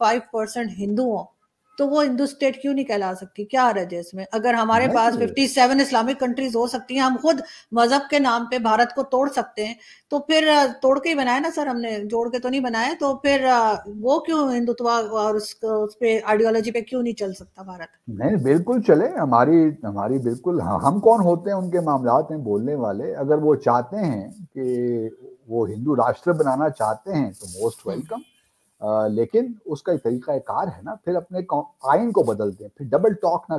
85% ہندو ہوں، تو وہ ہندو اسٹیٹ کیوں نہیں کہلا سکتی؟ کیا حرج ہے اس میں؟ اگر ہمارے پاس 57 اسلامک کنٹریز ہو سکتی ہیں، ہم خود مذہب کے نام پہ بھارت کو توڑ سکتے ہیں، تو پھر توڑ کے ہی بنایا نا سر، ہم نے جوڑ کے تو نہیں بنایا. تو پھر وہ کیوں ہندوتوا اور اس پہ آئیڈیالوجی پہ کیوں نہیں چل سکتا بھارت؟ نہیں بالکل چلے، ہماری بالکل. ہم کون ہوتے ہیں ان کے معاملات میں بولنے والے؟ اگر وہ چاہتے ہیں کہ وہ ہندو راشٹر بنانا چاہتے ہیں تو موسٹ ویلکم. لیکن اس کا ایک طریقہ کار ہے نا، پھر اپنے آئین کو بدل دیں، پھر ڈبل ٹاک نہ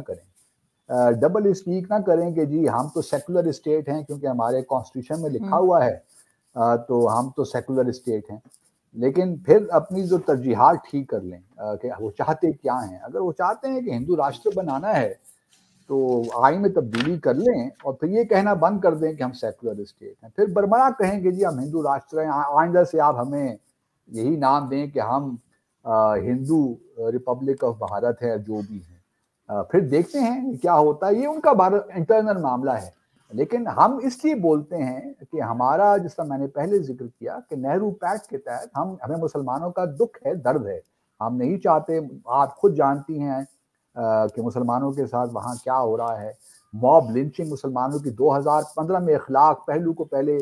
کریں، ڈبل اسپیک نہ کریں کہ جی ہم تو سیکولر اسٹیٹ ہیں کیونکہ ہمارے کانسٹیٹیوشن میں لکھا ہوا ہے تو ہم تو سیکولر اسٹیٹ ہیں. لیکن پھر اپنی جو ترجیحات ٹھیک کر لیں کہ وہ چاہتے کیا ہیں. اگر وہ چاہتے ہیں کہ ہندو راشٹر بنانا ہے تو آئین میں تبدیلی کر لیں، اور پھر یہ کہنا بند کر دیں کہ ہم سیکولر اسٹیٹ ہیں. پھر برملا کہیں کہ جی ہم ہندو راشٹر ہیں، آئندہ سے آپ ہمیں یہی نام دیں کہ ہم ہندو ریپبلک آف بھارت ہے، جو بھی ہے. پھر دیکھتے ہیں کیا ہوتا ہے، یہ ان کا انٹرنل معاملہ ہے. لیکن ہم اس لیے بولتے ہیں کہ ہمارا، جس طرح میں نے پہلے ذکر کیا کہ نہرو پیکٹ کے تحت ہمیں مسلمانوں کا دکھ ہے، درد ہے. ہم نہیں چاہتے، آپ خود جانتی ہیں کہ مسلمانوں کے ساتھ وہاں کیا ہو رہا ہے. موب لنچنگ مسلمانوں کی 2015 میں اخلاق پہلو کو پہلے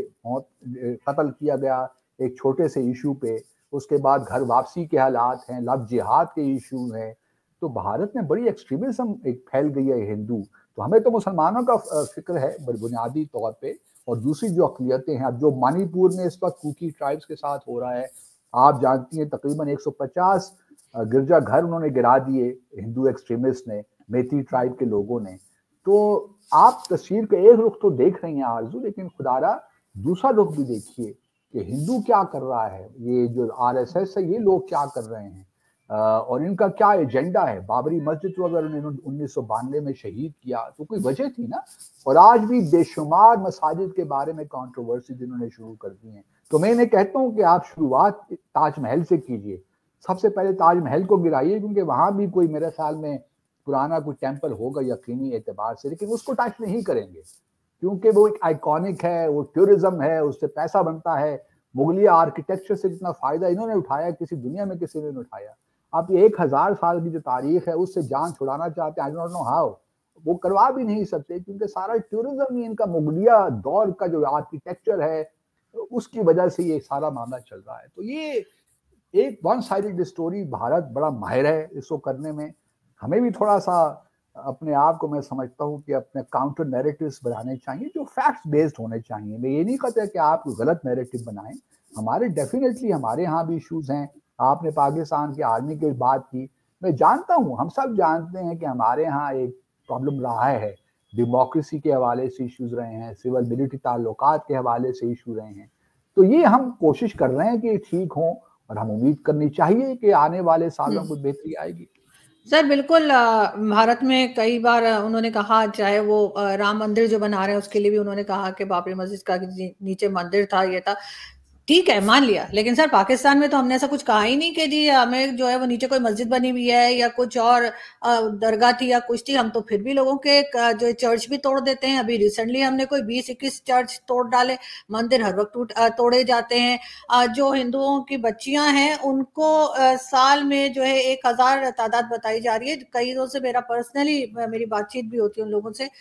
قتل کیا گیا ایک چھوٹے سے ایشو پہ. اس کے بعد گھر واپسی کے حالات ہیں، لو جہاد کے ایشو ہیں. تو بھارت میں بڑی ایکسٹریمزم ایک پھیل گئی ہے ہندو. تو ہمیں تو مسلمانوں کا فکر ہے بنیادی طور پہ، اور دوسری جو اقلیتیں ہیں. اب جو منی پور میں اس وقت کوکی ٹرائبز کے ساتھ ہو رہا ہے، آپ جانتی ہیں تقریباً 150 گرجا گھر انہوں نے گرا دیے ہندو ایکسٹریمسٹ نے، میتی ٹرائب کے لوگوں نے. تو آپ تصویر کا ایک رخ تو دیکھ رہی ہیں آرزو، لیکن خدارا دوسرا رخ بھی دیکھیے کہ ہندو کیا کر رہا ہے. یہ جو RSS ہے، یہ لوگ کیا کر رہے ہیں اور ان کا کیا ایجنڈا ہے. بابری مسجد کو اگر انہوں نے 1992 میں شہید کیا تو کوئی وجہ تھی نا، اور آج بھی بے شمار مساجد کے بارے میں کانٹروورسی جنہوں نے شروع کر دی ہیں. تو میں انہیں کہتا ہوں کہ آپ شروعات تاج محل سے کیجئے. سب سے پہلے تاج محل کو گرائیے، کیونکہ وہاں بھی کوئی میرے خیال میں پرانا کوئی ٹیمپل ہوگا یقینی اعتبار سے، لیکن اس کو ٹچ نہیں کریں گے کیونکہ وہ ایک آئیکونک ہے، وہ ٹورزم ہے، اس سے پیسہ بنتا ہے. مغلیہ آرکیٹیکچر سے جتنا فائدہ انہوں نے اٹھایا کسی دنیا میں کسی نے اٹھایا. آپ یہ 1000 سال کی جو تاریخ ہے اس سے جان چھڑانا چاہتے ہیں. I don't know how. وہ کروا بھی نہیں سکتے کیونکہ سارا ٹورزم ہی ان کا مغلیہ دور کا جو آرکیٹیکچر ہے اس کی وجہ سے یہ سارا معاملہ چل رہا ہے. تو یہ ایک ون سائیڈڈ اسٹوری. بھارت بڑا ماہر ہے اس کو کرنے میں. ہمیں بھی تھوڑا سا اپنے آپ کو، میں سمجھتا ہوں کہ اپنے کاؤنٹر نیریٹیوز بنانے چاہیے جو فیکٹس بیسڈ ہونے چاہیے. میں یہ نہیں کہتا کہ آپ غلط نیریٹیو بنائیں. ہمارے ڈیفینیٹلی ہمارے ہاں بھی ایشوز ہیں. آپ نے پاکستان کی آرمی کی بات کی، میں جانتا ہوں، ہم سب جانتے ہیں کہ ہمارے ہاں ایک پرابلم رہا ہے. ڈیموکریسی کے حوالے سے ایشوز رہے ہیں، سول ملٹری تعلقات کے حوالے سے ایشو رہے ہیں. تو یہ ہم کوشش کر رہے ہیں کہ ٹھیک ہوں، اور ہم امید کرنی چاہیے کہ آنے والے سالوں میں بہتری آئے گی. سر بالکل. بھارت میں کئی بار انہوں نے کہا، چاہے وہ رام مندر جو بنا رہے ہیں اس کے لیے بھی انہوں نے کہا کہ بابری مسجد کا نیچے مندر تھا، یہ تھا، ٹھیک ہے مان لیا. لیکن سر پاکستان میں تو ہم نے ایسا کچھ کہا ہی نہیں کہ جی ہمیں جو ہے وہ نیچے کوئی مسجد بنی ہوئی ہے یا کچھ اور درگاہ تھی یا کچھ تھی. ہم تو پھر بھی لوگوں کے جو چرچ بھی توڑ دیتے ہیں. ابھی ریسنٹلی ہم نے کوئی 20-21 چرچ توڑ ڈالے. مندر ہر وقت توڑے جاتے ہیں. جو ہندوؤں کی بچیاں ہیں ان کو سال میں جو ہے 1000 تعداد بتائی جا رہی ہے. کئی دنوں سے میری بات چیت بھی ہوتی ہے ان لوگوں سے.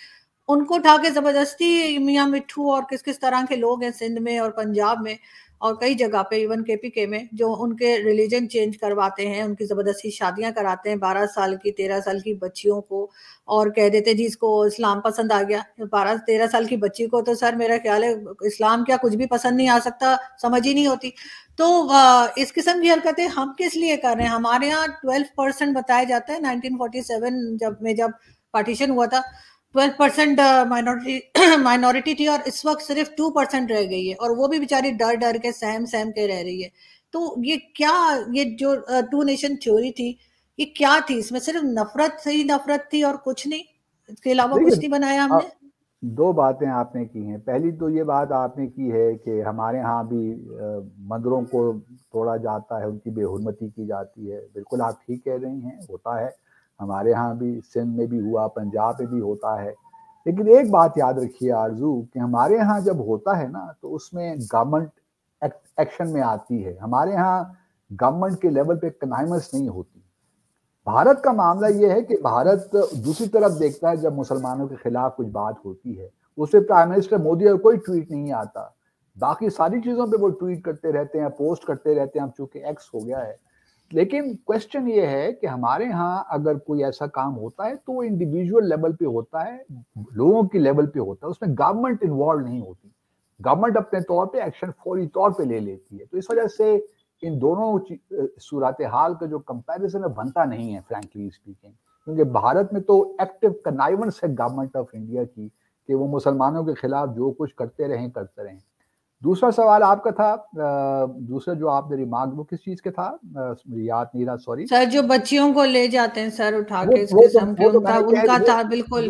ان کو اٹھا کے زبردستی میاں مٹھو اور کس کس طرح کے لوگ ہیں سندھ میں اور پنجاب میں اور کئی جگہ پہ ایون KPK میں جو ان کے ریلیجن چینج کرواتے ہیں، ان کی زبردستی شادیاں کراتے ہیں 12 سال کی 13 سال کی بچیوں کو، اور کہہ دیتے جی اس کو اسلام پسند آ گیا۔ 12 13 سال کی بچی کو تو سر میرا خیال ہے اسلام کیا کچھ بھی پسند نہیں آ سکتا، سمجھ ہی نہیں ہوتی۔ تو اس قسم کی حرکتیں ہم کس لیے کر رہے ہیں؟ ہمارے ہاں 12% بتایا جاتا ہے 1947 جب پارٹیشن ہوا تھا 12% مائنورٹی تھی، اور اس وقت صرف 2% رہ گئی ہے، اور وہ بھی بیچاری ڈر ڈر کے سہم کے رہ رہی ہے۔ تو یہ کیا، یہ جو 2 نیشن تھیوری تھی یہ کیا تھی؟ اس میں صرف نفرت تھی اور کچھ نہیں، اس کے علاوہ کچھ نہیں بنایا ہم نے۔ دو باتیں آپ نے کی ہیں۔ پہلی تو یہ بات آپ نے کی ہے کہ ہمارے ہاں بھی مندروں کو توڑا جاتا ہے، ان کی بے حرمتی کی جاتی ہے۔ بالکل آپ ٹھیک کہہ رہی ہیں، ہوتا ہے، ہمارے ہاں بھی سندھ میں بھی ہوا، پنجاب میں بھی ہوتا ہے۔ لیکن ایک بات یاد رکھیے آرزو کہ ہمارے ہاں جب ہوتا ہے نا تو اس میں گورنمنٹ ایکشن میں آتی ہے۔ ہمارے ہاں گورنمنٹ کے لیول پہ کنائمنس نہیں ہوتی۔ بھارت کا معاملہ یہ ہے کہ بھارت دوسری طرف دیکھتا ہے جب مسلمانوں کے خلاف کچھ بات ہوتی ہے، اس پہ پرائم منسٹر مودی کا کوئی ٹویٹ نہیں آتا، باقی ساری چیزوں پہ وہ ٹویٹ کرتے رہتے ہیں، پوسٹ کرتے رہتے ہیں، اب چونکہ ایکس ہو گیا ہے۔ لیکن کوشچن یہ ہے کہ ہمارے ہاں اگر کوئی ایسا کام ہوتا ہے تو وہ انڈیویجول لیول پہ ہوتا ہے، لوگوں کی لیول پہ ہوتا ہے، اس میں گورنمنٹ انوالو نہیں ہوتی۔ گورنمنٹ اپنے طور پہ ایکشن فوری طور پہ لے لیتی ہے۔ تو اس وجہ سے ان دونوں صورتحال کا جو کمپیریزن ہے بنتا نہیں ہے فرینکلی اسپیکنگ، کیونکہ بھارت میں تو ایکٹیو کنائیونس ہے گورنمنٹ آف انڈیا کی کہ وہ مسلمانوں کے خلاف جو کچھ کرتے رہیں۔ دوسرا سوال آپ کا تھا، دوسرا جو آپ نے ریمارک وہ کس چیز کے تھا؟ یاد نہیں رہا، سوری سر جو بچیوں کو لے جاتے ہیں سر اٹھا کے اس قسم کے، وہ تو میں نے ان کا تھا بالکل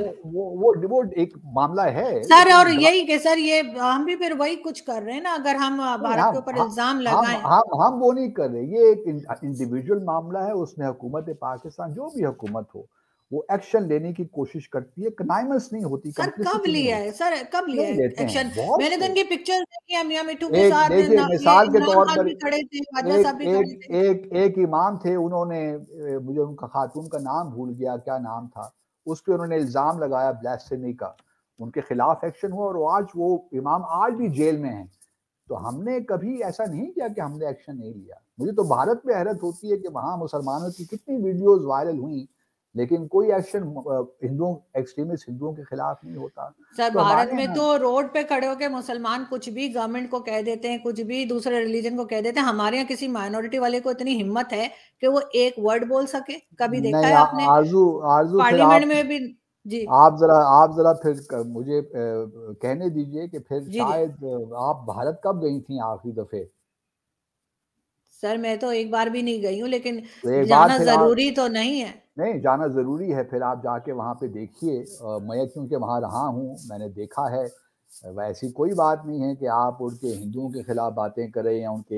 وہ ایک معاملہ ہے۔ سر، اور یہی کہ سر یہ ہم بھی پھر وہی کچھ کر رہے ہیں نا، اگر ہم بھارت کے اوپر الزام لگائیں۔ ہم وہ نہیں کر رہے، یہ ایک انڈیویجول معاملہ ہے، اس میں حکومت پاکستان جو بھی حکومت ہو وہ ایکشن لینے کی کوشش کرتی ہے، کنائمنس نہیں ہوتی، سر کب لیا ہے؟ سر کب لیا ہے ایکشن؟ میں نے تو ان کی پکچر دیکھی ہے میاں مٹھو کے ساتھ، دیکھیے یہ مثال کے عمران طور خان پر بھی کھڑے تھے، خواجہ صاحب بھی کھڑے تھے۔ ایک امام تھے، انہوں نے مجھے ان کا خاتون کا نام بھول گیا، کیا نام تھا، اس پہ انہوں نے الزام لگایا بلاسفیمی کا، ان کے خلاف ایکشن ہوا، اور آج وہ امام آج بھی جیل میں ہیں۔ تو ہم نے کبھی ایسا نہیں کیا کہ ہم نے ایکشن نہیں لیا۔ مجھے تو بھارت میں حیرت ہوتی ہے کہ وہاں مسلمانوں کی کتنی ویڈیوز وائرل ہوئیں لیکن کوئی ایکشن ایکسٹریمسٹ ہندوؤں کے خلاف نہیں ہوتا۔ سر تو بھارت ہمارے میں یہاں تو روڈ پہ کھڑے ہو کے مسلمان کچھ بھی گورنمنٹ کو کہہ دیتے ہیں، کچھ بھی دوسرے ریلیجن کو کہہ دیتے ہیں۔ ہمارے یہاں کسی مائنورٹی والے کو اتنی ہمت ہے کہ وہ ایک ورڈ بول سکے؟ کبھی دیکھا نہیں، ہے آپ نے آرزو پھر پارلیمنٹ میں بھی؟ جی آپ ذرا پھر مجھے کہنے دیجئے کہ پھر جی جی شاید آپ بھارت کب گئی تھیں آخری دفعے؟ سر میں تو ایک بار بھی نہیں گئی ہوں، لیکن تو ایک بار جانا پھر آپ ضروری تو نہیں ہے۔ نہیں جانا ضروری ہے، پھر آپ جا کے وہاں پہ دیکھیے۔ میں کیونکہ وہاں رہا ہوں، میں نے دیکھا ہے، ویسی کوئی بات نہیں ہے کہ آپ ان کے ہندوؤں کے خلاف باتیں کریں یا ان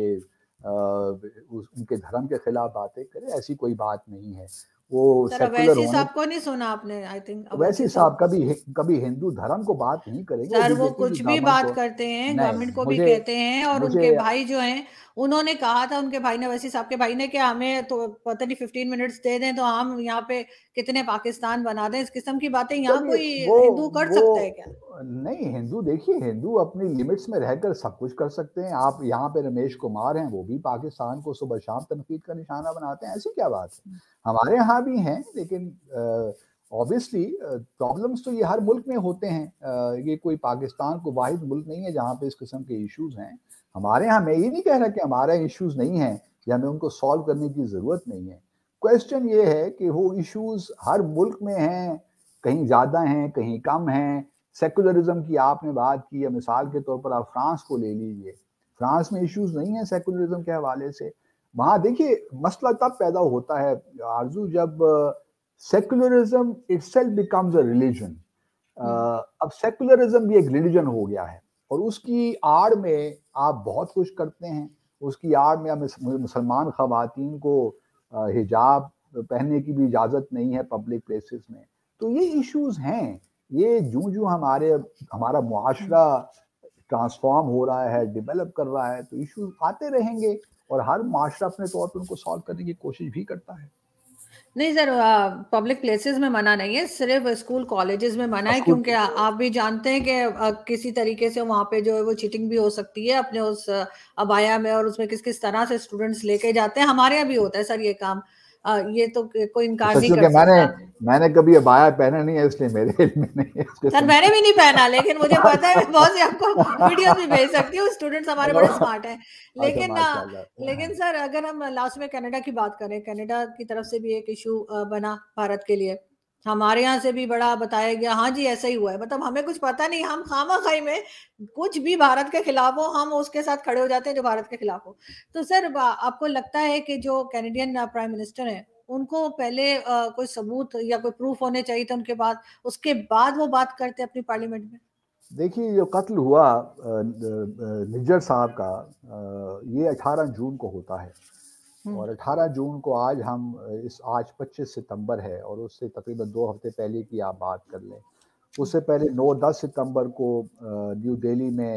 کے دھرم کے خلاف باتیں کریں، ایسی کوئی بات نہیں ہے۔ وہ سر سیکولر اویسی ہونے، صاحب کو نہیں سنا آپ نے؟ آئی تھنک ویسی اویسی صاحب صاحب، کبھی ہندو دھرم کو بات نہیں کریں گے، وہ سر بی وہ جے پی کی کچھ بھی گورنمنٹ بات کو کرتے ہیں، نہیں۔ گورنمنٹ کو بھی کہتے ہیں، اور ان کے بھائی جو ہیں انہوں نے کہا تھا، ان کے بھائی نے، ویسی صاحب کے بھائی نے، کہ ہمیں تو پتہ نہیں 15 منٹس دے دیں تو ہم یہاں پہ کتنے پاکستان بنا دیں۔ اس قسم کی باتیں یہاں چلیے، کوئی ہندو کر سکتا ہے کیا؟ نہیں، ہندو دیکھیے، ہندو اپنی لمٹس میں رہ کر سب کچھ کر سکتے ہیں۔ آپ یہاں پہ رمیش کمار ہیں، وہ بھی پاکستان کو صبح شام تنقید کا نشانہ بناتے ہیں، ایسی کیا بات ہے؟ ہمارے یہاں بھی ہیں، لیکن obviously پرابلمس تو یہ ہر ملک میں ہوتے ہیں۔ یہ کوئی پاکستان کو واحد ملک نہیں ہے جہاں پہ اس قسم کے ایشوز ہیں۔ ہمارے یہاں، میں یہ نہیں کہہ رہا کہ ہمارے ایشوز نہیں ہیں یا ہمیں ان کو سالو کرنے کی ضرورت نہیں ہے۔ کویسچن یہ ہے کہ وہ ایشوز ہر ملک میں ہیں، کہیں زیادہ ہیں کہیں کم ہیں۔ سیکولرزم کی آپ نے بات کی ہے، مثال کے طور پر آپ فرانس کو لے لیجئے، فرانس میں ایشوز نہیں ہیں سیکولرزم کے حوالے سے۔ وہاں دیکھیے مسئلہ تب پیدا ہوتا ہے آرزو جب secularism itself becomes a religion۔ اب سیکولرزم بھی ایک ریلیجن ہو گیا ہے، اور اس کی آڑ میں آپ بہت کچھ کرتے ہیں۔ اس کی آڑ میں مسلمان خواتین کو حجاب پہننے کی بھی اجازت نہیں ہے پبلک پلیسز میں۔ تو یہ ایشوز ہیں، یہ جو ہمارا معاشرہ ٹرانسفارم ہو رہا ہے، ڈیولپ کر رہا ہے، تو ایشوز آتے رہیں گے، اور ہر معاشرہ اپنے طور پر ان کو سالو کرنے کی کوشش بھی کرتا ہے۔ نہیں سر، پبلک پلیسز میں منع نہیں ہے، صرف اسکول کالجز میں منع ہے، اسکول کیونکہ آپ بھی جانتے ہیں کہ کسی طریقے سے وہاں پہ جو ہے وہ چیٹنگ بھی ہو سکتی ہے اپنے اس ابایا میں، اور اس میں کس کس طرح سے اسٹوڈنٹس لے کے جاتے ہیں. ہمارے یہاں بھی ہوتا ہے سر یہ کام، یہ تو کوئی انکار اچھا، نہیں کر چونکہ سکتا. میں نے کبھی ابایا پہنا نہیں ہے اس لیے میرے علم میں نہیں ہے اس سر قسم میں نے کی. بھی نہیں پہنا، لیکن مجھے پتا ہے، میں بہت سے آپ کو ویڈیوز بھی بھیج سکتی ہوں، اسٹوڈنٹس ہمارے بڑے اسمارٹ ہیں. اچھا، لیکن ماشاء اللہ. لیکن سر اگر ہم لاسٹ میں کینیڈا کی بات کریں، کینیڈا کی طرف سے بھی ایک ایشو بنا بھارت کے لیے، ہمارے یہاں سے بھی بڑا بتایا گیا ہاں جی ایسا ہی ہوا ہے. مطلب ہمیں کچھ پتا نہیں، ہم خواہ خواہی میں کچھ بھی بھارت کے خلاف ہو ہم اس کے ساتھ کھڑے ہو جاتے ہیں جو بھارت کے خلاف ہو. تو سر آپ کو لگتا ہے کہ جو کینیڈین پرائم منسٹر ہیں ان کو پہلے کوئی ثبوت یا کوئی پروف ہونے چاہیے تھا ان کے بعد، اس کے بعد وہ بات کرتے اپنی پارلیمنٹ میں؟ دیکھیے، جو قتل ہوا نجر صاحب کا، یہ 18 جون کو ہوتا ہے، اور 18 جون کو آج ہم آج 25 ستمبر ہے، اور اس سے تقریباً 2 ہفتے پہلے کی آپ بات کر لیں. اس سے پہلے 9-10 ستمبر کو نیو دہلی میں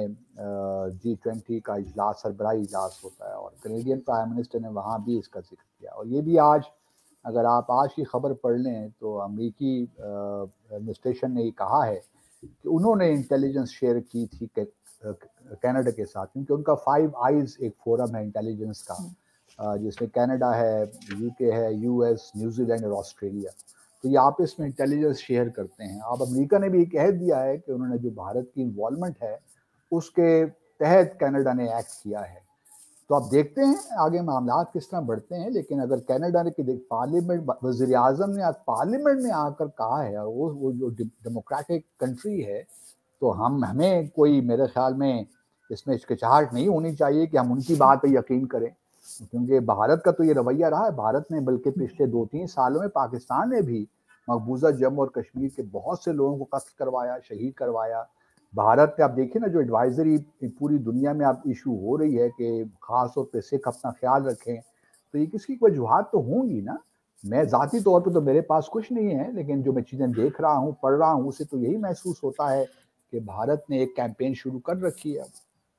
G20 کا اجلاس، سربراہی اجلاس ہوتا ہے، اور کینیڈین پرائم منسٹر نے وہاں بھی اس کا ذکر کیا. اور یہ بھی آج اگر آپ آج کی خبر پڑھ لیں تو امریکی ایڈمنسٹریشن نے یہ کہا ہے کہ انہوں نے انٹیلیجنس شیئر کی تھی کینیڈا کے ساتھ، کیونکہ ان کا 5 آئیز ایک فورم ہے انٹیلیجنس کا، جس میں کینیڈا ہے، UK ہے، US، نیوزی لینڈ اور آسٹریلیا. تو یہ آپس میں انٹیلیجنس شیئر کرتے ہیں. اب امریکہ نے بھی یہ کہہ دیا ہے کہ انہوں نے جو بھارت کی انوالومنٹ ہے اس کے تحت کینیڈا نے ایکٹ کیا ہے. تو آپ دیکھتے ہیں آگے معاملات کس طرح بڑھتے ہیں. لیکن اگر کینیڈا نے پارلیمنٹ، وزیر اعظم نے آج پارلیمنٹ میں آ کر کہا ہے، اور وہ جو ڈیموکریٹک کنٹری ہے، تو ہمیں کوئی، میرے خیال میں اس میں ہچکچاہٹ نہیں ہونی چاہیے کہ ہم ان کی بات پہ یقین کریں، کیونکہ بھارت کا تو یہ رویہ رہا ہے. بھارت نے بلکہ پچھلے 2-3 سالوں میں پاکستان نے بھی مقبوضہ جموں اور کشمیر کے بہت سے لوگوں کو قتل کروایا، شہید کروایا. بھارت نے، آپ دیکھیں نا جو ایڈوائزری پوری دنیا میں اب ایشو ہو رہی ہے کہ خاص طور پہ سکھ اپنا خیال رکھیں، تو یہ کس کی وجوہات تو ہوں گی نا. میں ذاتی طور پہ تو میرے پاس کچھ نہیں ہے، لیکن جو میں چیزیں دیکھ رہا ہوں، پڑھ رہا ہوں، اسے تو یہی محسوس ہوتا ہے کہ بھارت نے ایک کیمپین شروع کر رکھی ہے.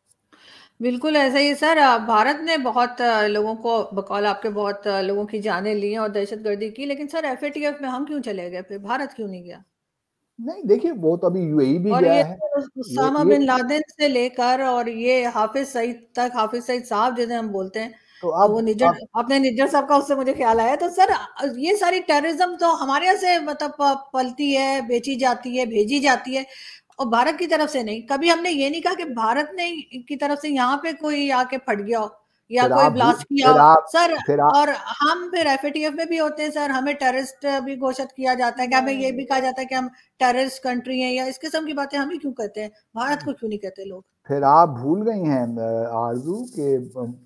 بالکل ایسا ہی سر، بھارت نے بہت لوگوں کو، بقول آپ کے بہت لوگوں کی جانیں لی اور دہشت گردی کی، لیکن سر FATF میں ہم کیوں چلے گئے پھر؟ بھارت کیوں نہیں گیا؟ نہیں دیکھیے، وہ تو ابھی UAE بھی اور یہ گیا ہے. اسامہ یہ بن لادن سے لے کر اور یہ حافظ سعید تک، حافظ سعید صاحب جنہیں ہم بولتے ہیں، تو وہ اب آپ نے نجر صاحب کا اس سے مجھے خیال آیا. تو سر یہ ساری ٹیررزم تو ہمارے یہاں سے مطلب پلتی ہے، بیچی جاتی ہے، بھیجی جاتی ہے، اور بھارت کی طرف سے نہیں. کبھی ہم نے یہ نہیں کہا کہ بھارت نے کی طرف سے یہاں پہ کوئی آ کے پھٹ گیا ہو یا پھر کوئی آپ بلاسٹ کیا پھر ہو آپ سر. پھر اور ہم پھر FATF میں بھی ہوتے ہیں سر، ہمیں ٹیررسٹ بھی گھوشت کیا جاتا ہے، کہ ہمیں یہ بھی کہا جاتا ہے کہ ہم ٹیررسٹ کنٹری ہیں، یا اس قسم کی باتیں ہمیں کیوں کہتے ہیں، بھارت کو کیوں نہیں کہتے لوگ؟ پھر آپ بھول گئی ہیں آرزو کہ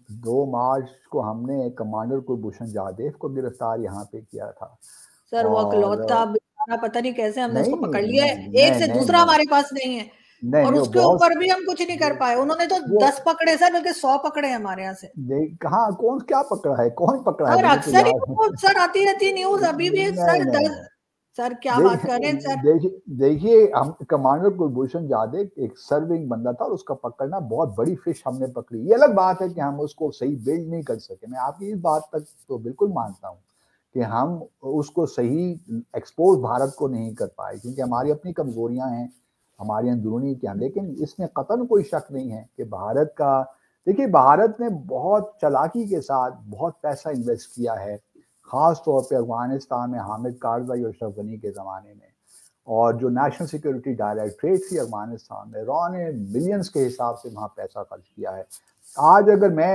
2 مارچ کو ہم نے کمانڈر کلبھوشن جادیو کو گرفتار یہاں پہ کیا تھا. سر وہ اور اکلوتا بیچارہ، پتہ نہیں کیسے ہم نے اس کو نہیں پکڑ نہیں لیا ہے، نہیں ایک نہیں سے نہیں دوسرا نہیں ہمارے پاس نہیں ہے، نہیں اور نہیں، وہ اس کے بہت، اوپر بھی ہم کچھ نہیں کر پائے. انہوں نے تو وہ 10 پکڑے سر، بلکہ 100 پکڑے ہمارے یہاں سے. کہاں کون کیا پکڑا ہے، کون پکڑا ہے، اور مجھے تو اکثر ہی یاد وہ سر آتی رہتی نیوز ابھی بھی نہیں سر نہیں نہیں. سر کیا بات کر رہے ہیں سر. دیکھیے ہم کمانڈر کلبھوشن جادیو ایک سرونگ بندہ تھا، اور اس کا پکڑنا بہت بڑی فش ہم نے پکڑی. یہ الگ بات ہے کہ ہم اس کو صحیح بلڈ نہیں کر سکے. میں آپ کی اس بات تک تو بالکل مانتا ہوں کہ ہم اس کو صحیح ایکسپوز بھارت کو نہیں کر پائے، کیونکہ ہماری اپنی کمزوریاں ہیں، ہماری اندرونی کیا. لیکن اس میں قطعاً کوئی شک نہیں ہے کہ بھارت کا، دیکھیے بھارت نے بہت چالاکی کے ساتھ بہت پیسہ انویسٹ کیا ہے، خاص طور پہ افغانستان میں حامد کارزائی اور اشرف غنی کے زمانے میں. اور جو نیشنل سیکیورٹی ڈائریکٹریٹ تھی افغانستان میں، رو نے ملینز کے حساب سے وہاں پیسہ خرچ کیا ہے. آج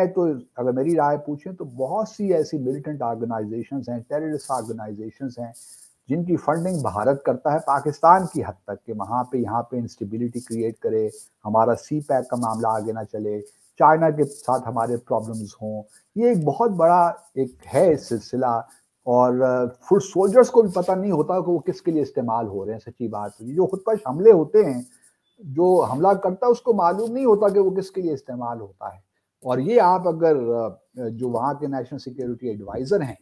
اگر میری رائے پوچھیں تو بہت سی ایسی ملیٹنٹ آرگنائزیشنز ہیں، ٹیررسٹ آرگنائزیشنز ہیں، جن کی فنڈنگ بھارت کرتا ہے پاکستان کی حد تک، کہ وہاں پہ یہاں پہ انسٹیبلٹی کریٹ کرے، ہمارا CPEC کا معاملہ آگے نہ چلے، چائنا کے ساتھ ہمارے پرابلمز ہوں. یہ ایک بہت بڑا ایک ہے سلسلہ. اور فٹ سولجرز کو بھی پتہ نہیں ہوتا کہ وہ کس کے لیے استعمال ہو رہے ہیں. سچی بات ہے، جو خودکش حملے ہوتے ہیں، جو حملہ کرتا ہے اس کو معلوم نہیں ہوتا کہ وہ کس کے لیے استعمال ہوتا ہے. اور یہ آپ اگر جو وہاں کے نیشنل سیکیورٹی ایڈوائزر ہیں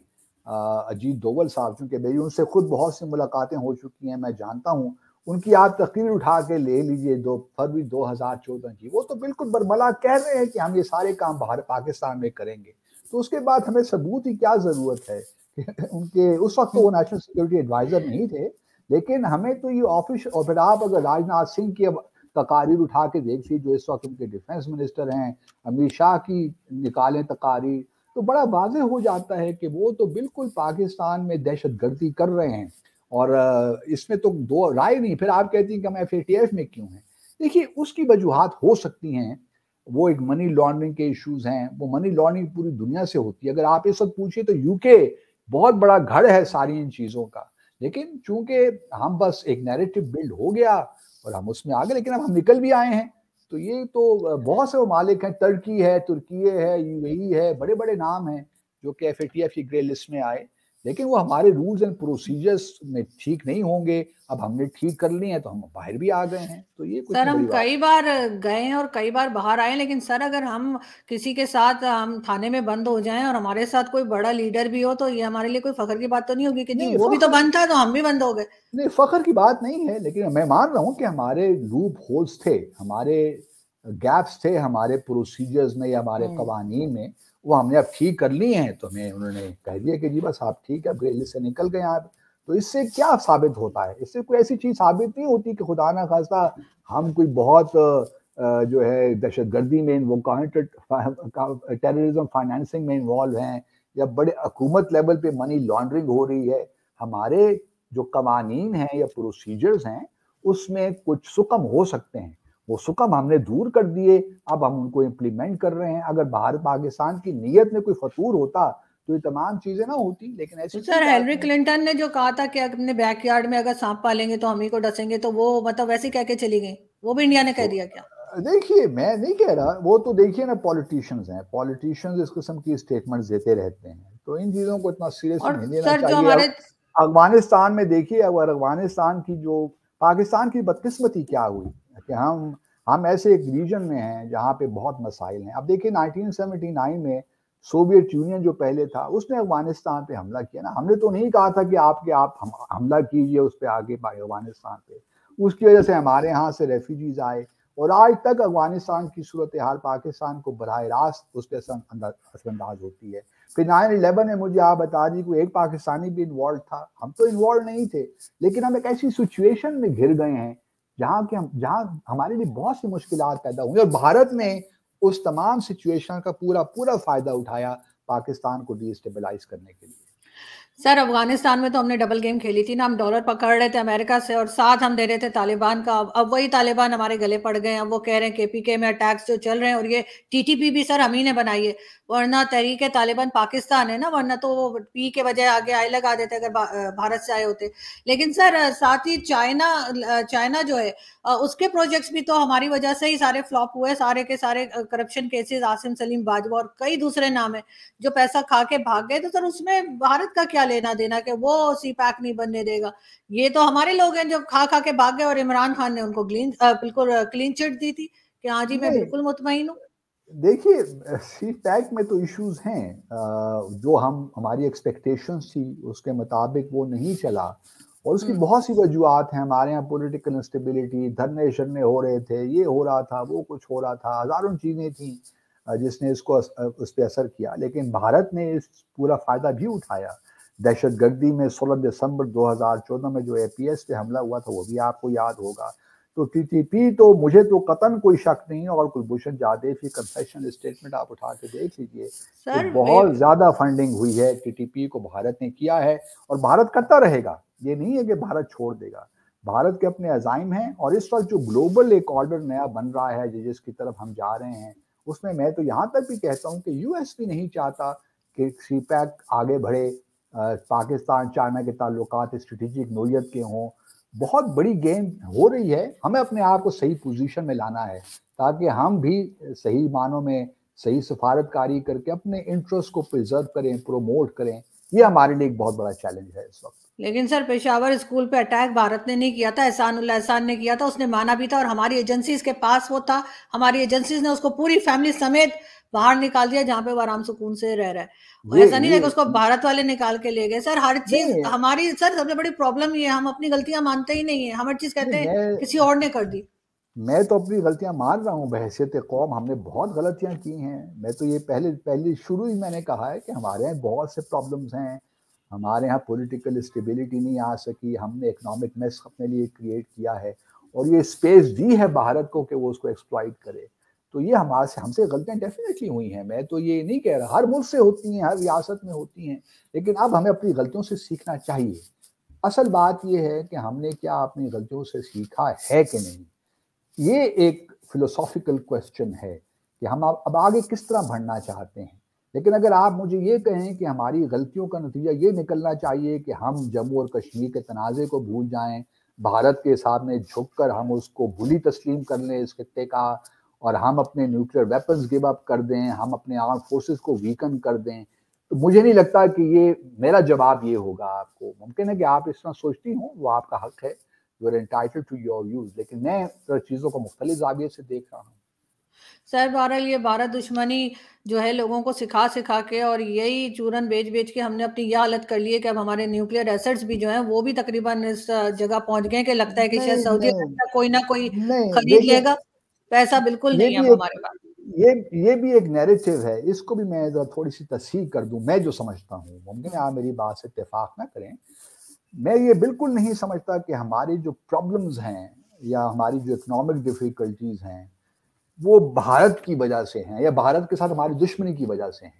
اجیت دوول صاحب، چونکہ میری ان سے خود بہت سی ملاقاتیں ہو چکی ہیں، میں جانتا ہوں ان کی آپ تقریر اٹھا کے لے لیجئے 2 فروری 2014 کی، وہ تو بالکل برملا کہہ رہے ہیں کہ ہم یہ سارے کام باہر پاکستان میں کریں گے. تو اس کے بعد ہمیں ثبوت کی کیا ضرورت ہے ان کے اس وقت تو وہ نیشنل سیکورٹی ایڈوائزر نہیں تھے، لیکن ہمیں تو یہ آفس، اور پھر آپ اگر راجناتھ سنگھ کی تقاریر اٹھا کے دیکھ لی جو اس وقت ان کے ڈیفنس منسٹر ہیں، امت شاہ کی نکالیں تقاریر، تو بڑا واضح ہو جاتا ہے کہ وہ تو بالکل پاکستان میں دہشت گردی کر رہے ہیں، اور اس میں تو دو رائے نہیں۔ پھر آپ کہتی ہیں کہ ہم FATF میں کیوں ہیں؟ دیکھیے اس کی وجوہات ہو سکتی ہیں، وہ ایک منی لانڈرنگ کے ایشوز ہیں، وہ منی لانڈرنگ پوری دنیا سے ہوتی ہے۔ اگر آپ اس وقت پوچھیں تو UK بہت بڑا گھڑ ہے ساری ان چیزوں کا، لیکن چونکہ ہم بس ایک نیریٹو بلڈ ہو گیا اور ہم اس میں آگے، لیکن اب ہم نکل بھی آئے ہیں۔ تو یہ تو بہت سے ممالک ہیں، ترکی ہے، ترکیہ ہے، UAE ہے، بڑے بڑے نام ہیں جو کہ FATF کی گرے لسٹ میں آئے، لیکن وہ ہمارے رولز اینڈ پروسیجرز میں ٹھیک نہیں ہوں گے۔ اب ہم نے ٹھیک کر لی ہیں تو ہم باہر بھی آ گئے ہیں، تو یہ کچھ سر ہم بڑی بات کئی بار گئے ہیں اور کئی بار باہر آئے، لیکن سر اگر ہم کسی کے ساتھ ہم تھانے میں بند ہو جائیں اور ہمارے ساتھ کوئی بڑا لیڈر بھی ہو تو یہ ہمارے لیے کوئی فخر کی بات تو نہیں ہوگی کہ جی نہیں، وہ بھی تو بند تھا تو ہم بھی بند ہو گئے۔ نہیں فخر کی بات نہیں ہے، لیکن میں مان رہا ہوں کہ ہمارے لوپ ہولز تھے، ہمارے گیپس تھے ہمارے پروسیجرز میں یا ہمارے قوانین میں، وہ ہم نے اب ٹھیک کر لی ہیں۔ تو ہمیں انہوں نے کہہ دیا کہ جی بس آپ ٹھیک ہے، گرے لسٹ سے نکل گئے آپ۔ تو اس سے کیا ثابت ہوتا ہے؟ اس سے کوئی ایسی چیز ثابت نہیں ہوتی کہ خدا نہ خواستہ ہم کوئی بہت جو ہے دہشت گردی میں، وہ ٹیررزم فائنینسنگ میں انوالو ہیں، یا بڑے حکومت لیول پہ منی لانڈرنگ ہو رہی ہے۔ ہمارے جو قوانین ہیں یا پروسیجرز ہیں اس میں کچھ سکم ہو سکتے ہیں، وہ سکم ہم نے دور کر دیے، اب ہم ان کو امپلیمنٹ کر رہے ہیں۔ اگر بھارت پاکستان کی نیت میں کوئی فطور ہوتا تو یہ تمام چیزیں نہ ہوتی، لیکن ایسی تو کوئی سر بات ہیلری نہیں۔ کلنٹن نے جو کہا تھا کہ اپنے بیک یارڈ میں اگر سانپ پالیں گے تو ہم ہی کو ڈسیں گے، تو وہ مطلب ویسے کہہ کے چلی گئی، وہ بھی انڈیا نے کہہ دیا کیا؟ دیکھیے میں نہیں کہہ رہا، وہ تو دیکھیے نا پولیٹیشنز ہیں، پولیٹیشنز اس قسم کی اسٹیٹمنٹس دیتے رہتے ہیں، تو ان چیزوں کو اتنا سیریسلی اور نہیں لینا سر جو چاہیے۔ اب ہمارے افغانستان میں دیکھیے، اگر افغانستان کی جو پاکستان کی بدقسمتی کیا ہوئی کہ ہم ایسے ایک ریجن میں ہیں جہاں پہ بہت مسائل ہیں۔ اب دیکھیے 1979 میں سوویت یونین جو پہلے تھا اس نے افغانستان پہ حملہ کیا نا، ہم نے تو نہیں کہا تھا کہ آپ حملہ کیجئے اس پہ آگے افغانستان پہ، اس کی وجہ سے ہمارے ہاں سے ریفیوجیز آئے، اور آج تک افغانستان کی صورتحال پاکستان کو براہ راست اس پہ اثر انداز ہوتی ہے۔ پھر 9/11 میں مجھے آپ بتا دیجیے کوئی ایک پاکستانی بھی انوالو تھا؟ ہم تو انوالو نہیں تھے، لیکن ہم ایک ایسی سچویشن میں گھر گئے ہیں جہاں ہمارے لیے بہت سی مشکلات پیدا ہوئی، اور بھارت نے اس تمام سچویشن کا پورا فائدہ اٹھایا پاکستان کو ڈی اسٹیبلائز کرنے کے لیے۔ سر افغانستان میں تو ہم نے ڈبل گیم کھیلی تھی نا، ہم ڈالر پکڑ رہے تھے امریکہ سے اور ساتھ ہم دے رہے تھے طالبان کا، اب وہی طالبان ہمارے گلے پڑ گئے ہیں، اب وہ کہہ رہے ہیں KPK میں اٹیکس جو چل رہے ہیں، اور یہ TTP بھی سر ہم ہی نے بنائی ہے، ورنہ تحریک طالبان پاکستان ہے نا، ورنہ تو وہ پی کے بجائے آگے آئی لگا دیتے اگر بھارت سے آئے ہوتے۔ لیکن سر ساتھ ہی چائنا جو ہے اس کے پروجیکٹس بھی تو ہماری وجہ سے ہی سارے فلاپ ہوئے، سارے کے سارے کرپشن کیسز، عاصم سلیم باجوہ اور کئی دوسرے نام ہیں جو پیسہ کھا کے بھاگ گئے۔ تو سر اس میں بھارت کا کیا لینا دینا کہ وہ CPAC نہیں بننے دے گا؟ یہ تو ہمارے لوگ ہیں جو کھا کے بھاگ گئے، اور عمران خان نے ان کو بالکل کلین چٹ دی تھی کہ ہاں جی میں نہیں بالکل مطمئن ہوں۔ دیکھیے CPAC میں تو ایشوز ہیں، جو ہماری ایکسپیکٹیشنز تھی اس کے مطابق وہ نہیں چلا، اور اس کی بہت سی وجوہات ہیں۔ ہمارے یہاں پولیٹیکل انسٹیبلٹی، دھرنے شرنے ہو رہے تھے، یہ ہو رہا تھا، وہ کچھ ہو رہا تھا، ہزاروں چیزیں تھیں جس نے اس پہ اثر کیا، لیکن بھارت نے اس پورا فائدہ بھی اٹھایا۔ دہشت گردی میں 16 دسمبر 2014 میں جو APS پہ حملہ ہوا تھا وہ بھی آپ کو یاد ہوگا۔ تو TTP تو مجھے تو قطعاً کوئی شک نہیں ہے، اور کلبھوشن جادیو کی کنفیشن اسٹیٹمنٹ آپ اٹھا کے دیکھ لیجئے کہ سر بہت زیادہ فنڈنگ ہوئی ہے TTP کو، بھارت نے کیا ہے اور بھارت کرتا رہے گا۔ یہ نہیں ہے کہ بھارت چھوڑ دے گا، بھارت کے اپنے عزائم ہیں، اور اس وقت جو گلوبل ایک آرڈر نیا بن رہا ہے جس کی طرف ہم جا رہے ہیں، اس میں تو یہاں تک بھی کہتا ہوں کہ US بھی نہیں چاہتا کہ CPAC آگے بڑھے، پاکستان چائنا کے تعلقات اسٹریٹجک نوعیت کے ہوں۔ بہت بڑی گیم ہو رہی ہے، ہمیں اپنے آپ کو صحیح پوزیشن میں لانا ہے تاکہ ہم بھی صحیح معنوں میں صحیح سفارت کاری کر کے اپنے انٹرسٹ کو پریزرو کریں، پروموٹ کریں۔ یہ ہمارے لیے ایک بہت بڑا چیلنج ہے اس وقت۔ لیکن سر پشاور اسکول پہ اٹیک بھارت نے نہیں کیا تھا، احسان اللہ احسان نے کیا تھا، اس نے مانا بھی تھا، اور ہماری ایجنسیز کے پاس وہ تھا، ہماری ایجنسیز نے اس کو پوری فیملی سمیت باہر نکال دیا جہاں پہ وہ آرام سکون سے رہ رہا ہے، اور ایسا نہیں ہے کہ اس کو بھارت والے نکال کے لے گئے۔ سر ہر چیز نہیں ہماری، سر سب سے بڑی پرابلم یہ ہے ہم اپنی غلطیاں مانتے ہی نہیں ہیں، ہم ہر چیز کہتے ہیں کسی اور نے کر دی۔ میں تو اپنی غلطیاں مان رہا ہوں بحیثیت قوم، ہم نے بہت غلطیاں کی ہیں۔ میں تو یہ پہلی شروع ہی میں نے کہا ہے کہ ہمارے یہاں بہت سے پرابلمز ہیں، हमारे यहाँ पॉलिटिकल स्टेबिलिटी नहीं आ सकी, हमने इकोनॉमिक मेस अपने लिए क्रिएट किया है और ये स्पेस दी है भारत को कि वो उसको एक्सप्लॉइट करे। तो ये हमसे गलतियां डेफिनेटली हुई हैं, मैं तो ये नहीं कह रहा, हर मुल्क से होती हैं, हर रियासत में होती हैं, लेकिन अब हमें अपनी गलतियों से सीखना चाहिए। असल बात ये है कि हमने क्या अपनी गलतियों से सीखा है कि नहीं, ये एक फिलोसॉफिकल क्वेश्चन है कि हम अब आगे किस तरह बढ़ना चाहते हैं। लेकिन अगर आप मुझे ये कहें कि हमारी गलतियों का नतीजा ये निकलना चाहिए कि हम जम्मू और कश्मीर के तनाज़े को भूल जाएं, भारत के सामने झुककर हम उसको भूली तस्लीम कर लें इस खित्ते का, और हम अपने न्यूक्लियर वेपन्स गिव अप कर दें, हम अपने आर्म फोर्सेस को वीकन कर दें, तो मुझे नहीं लगता कि ये मेरा जवाब ये होगा। आपको मुमकिन है कि आप इस तरह सोचती हों, वो आपका हक है, you are entitled to your views, लेकिन मैं चीज़ों को मुख्तलिफ ज़ाविये से देख रहा हूँ। सर बहरहाल ये भारत दुश्मनी जो है लोगों को सिखा सिखा के और यही चूरन बेच बेच के हमने अपनी यह हालत कर ली है कि अब हमारे न्यूक्लियर एसेट्स भी जो हैं वो भी तकरीबन इस जगह पहुंच गए कि लगता है कि शायद नहीं सऊदी नहीं अरब का कोई ना कोई नहीं, खरीद देखिए, लेगा। पैसा बिल्कुल ये नहीं है भी अब एक हमारे पास। ये भी एक नैरेटिव है, इसको भी मैं जरा थोड़ी सी तस्हीह कर दूं। मैं जो समझता हूँ, मुमकिन है आप मेरी बात से इत्तेफाक ना करें, मैं ये बिल्कुल नहीं समझता कि हमारी जो प्रॉब्लम्स हैं या हमारी जो इकोनॉमिक डिफिकल्टीज हैं वो भारत की वजह से हैं या भारत के साथ हमारी दुश्मनी की वजह से हैं।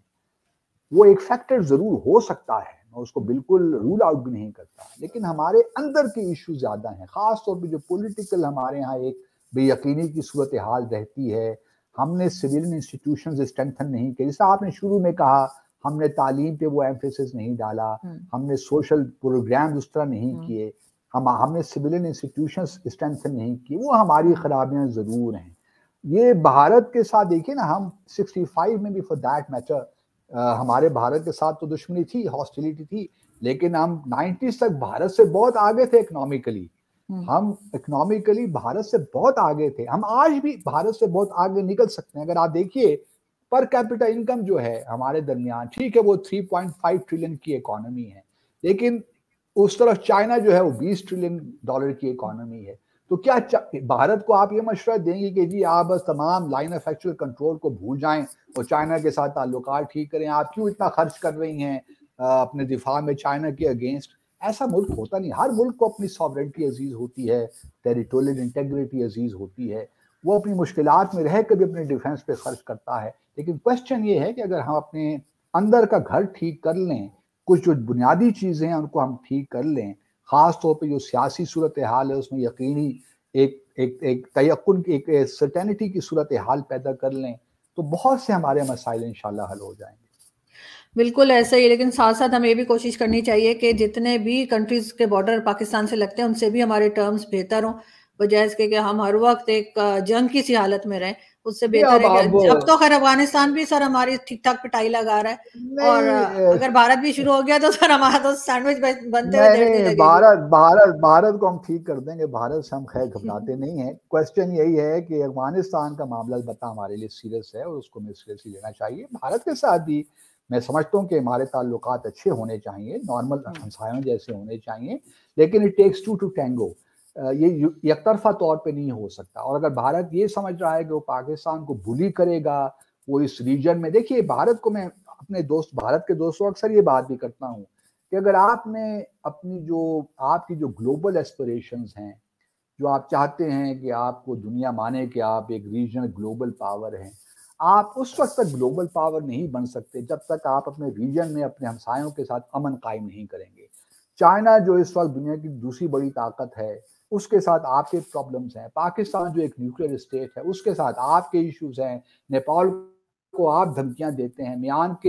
वो एक फैक्टर जरूर हो सकता है, मैं उसको बिल्कुल रूल आउट भी नहीं करता, लेकिन हमारे अंदर के इशू ज्यादा हैं, खास तौर पे जो पॉलिटिकल हमारे यहाँ एक बेयकीनी की सूरत हाल रहती है। हमने सिविलियन इंस्टीट्यूशंस स्ट्रेंथन नहीं किए, जैसे आपने शुरू में कहा, हमने तालीम पे वो एम्फेसिस नहीं डाला, हमने सोशल प्रोग्राम उस तरह नहीं किए, हमने सिविलियन इंस्टीट्यूशंस स्ट्रेंथन नहीं किए, वो हमारी खराबियां जरूर हैं। ये भारत के साथ देखिए ना, हम 65 में भी फॉर दैट मैटर हमारे भारत के साथ तो दुश्मनी थी, हॉस्टिलिटी थी, लेकिन हम 90s तक भारत से बहुत आगे थे इकोनॉमिकली। हम इकोनॉमिकली भारत से बहुत आगे थे, हम आज भी भारत से बहुत आगे निकल सकते हैं। अगर आप देखिए पर कैपिटा इनकम जो है हमारे दरमियान, ठीक है वो 3.5 ट्रिलियन की इकोनॉमी है, लेकिन उस तरफ चाइना जो है वो 20 ट्रिलियन डॉलर की इकोनॉमी है। तो क्या भारत को आप ये मशवरा देंगे कि जी आप बस तमाम लाइन ऑफ एक्चुअल कंट्रोल को भूल जाएं और चाइना के साथ ताल्लुकात ठीक करें? आप क्यों इतना खर्च कर रही हैं अपने दिफा में चाइना के अगेंस्ट? ऐसा मुल्क होता नहीं, हर मुल्क को अपनी सॉवरेनिटी अजीज होती है, टेरिटोरियल इंटेग्रिटी अजीज होती है, वो अपनी मुश्किलात में रह कर भी अपने डिफेंस पे खर्च करता है। लेकिन क्वेश्चन ये है कि अगर हम अपने अंदर का घर ठीक कर लें, कुछ जो बुनियादी चीजें हैं उनको हम ठीक कर लें, खास तौर पे जो सियासी सूरत हाल है उसमें यकीनी एक एक एक तयक्कुन की एक सर्टेनिटी की सूरत हाल पैदा कर लें, तो बहुत से हमारे मसाइल इंशाल्लाह हल हो जाएंगे। बिल्कुल ऐसा ही, लेकिन साथ साथ हमें ये भी कोशिश करनी चाहिए कि जितने भी कंट्रीज के बॉर्डर पाकिस्तान से लगते हैं उनसे भी हमारे टर्म्स बेहतर हों, बजाय इसके कि हम हर वक्त एक जंग की सी हालत में रहें। उससे नहीं बेहतर है कि अब अब तो खैर अफगानिस्तान भी सर हमारी ठीक ठाक पिटाई लगा रहा है, और नहीं अगर भारत भी शुरू हो गया तो सर हमारा तो सैंडविच बनते हुए नहीं देर नहीं नहीं, लगेगी। भारत को हम ठीक कर देंगे, भारत से हम खैर घबराते नहीं हैं। क्वेश्चन यही है कि अफगानिस्तान का मामला बता हमारे लिए सीरियस है और उसको हमें सीरियसली लेना चाहिए। भारत के साथ भी मैं समझता हूँ कि हमारे ताल्लुकात अच्छे होने चाहिए, नॉर्मल हमसायों जैसे होने चाहिए, लेकिन it takes two to tango. ये एक तरफा तौर पे नहीं हो सकता। और अगर भारत ये समझ रहा है कि वो पाकिस्तान को बुली करेगा, वो इस रीजन में, देखिए भारत को मैं अपने दोस्त भारत के दोस्तों अक्सर ये बात भी करता हूँ कि अगर आपने अपनी जो आपकी जो ग्लोबल एस्पिरेशंस हैं, जो आप चाहते हैं कि आपको दुनिया माने कि आप एक रीजनल ग्लोबल पावर हैं, आप उस वक्त तक ग्लोबल पावर नहीं बन सकते जब तक आप अपने रीजन में अपने हमसायों के साथ अमन कायम नहीं करेंगे। चाइना जो इस वक्त दुनिया की दूसरी बड़ी ताकत है, उसके साथ आपके प्रॉब्लम्स हैं। पाकिस्तान जो एक न्यूक्लियर स्टेट है, उसके साथ आपके इश्यूज हैं। नेपाल को आप धमकियां देते हैं,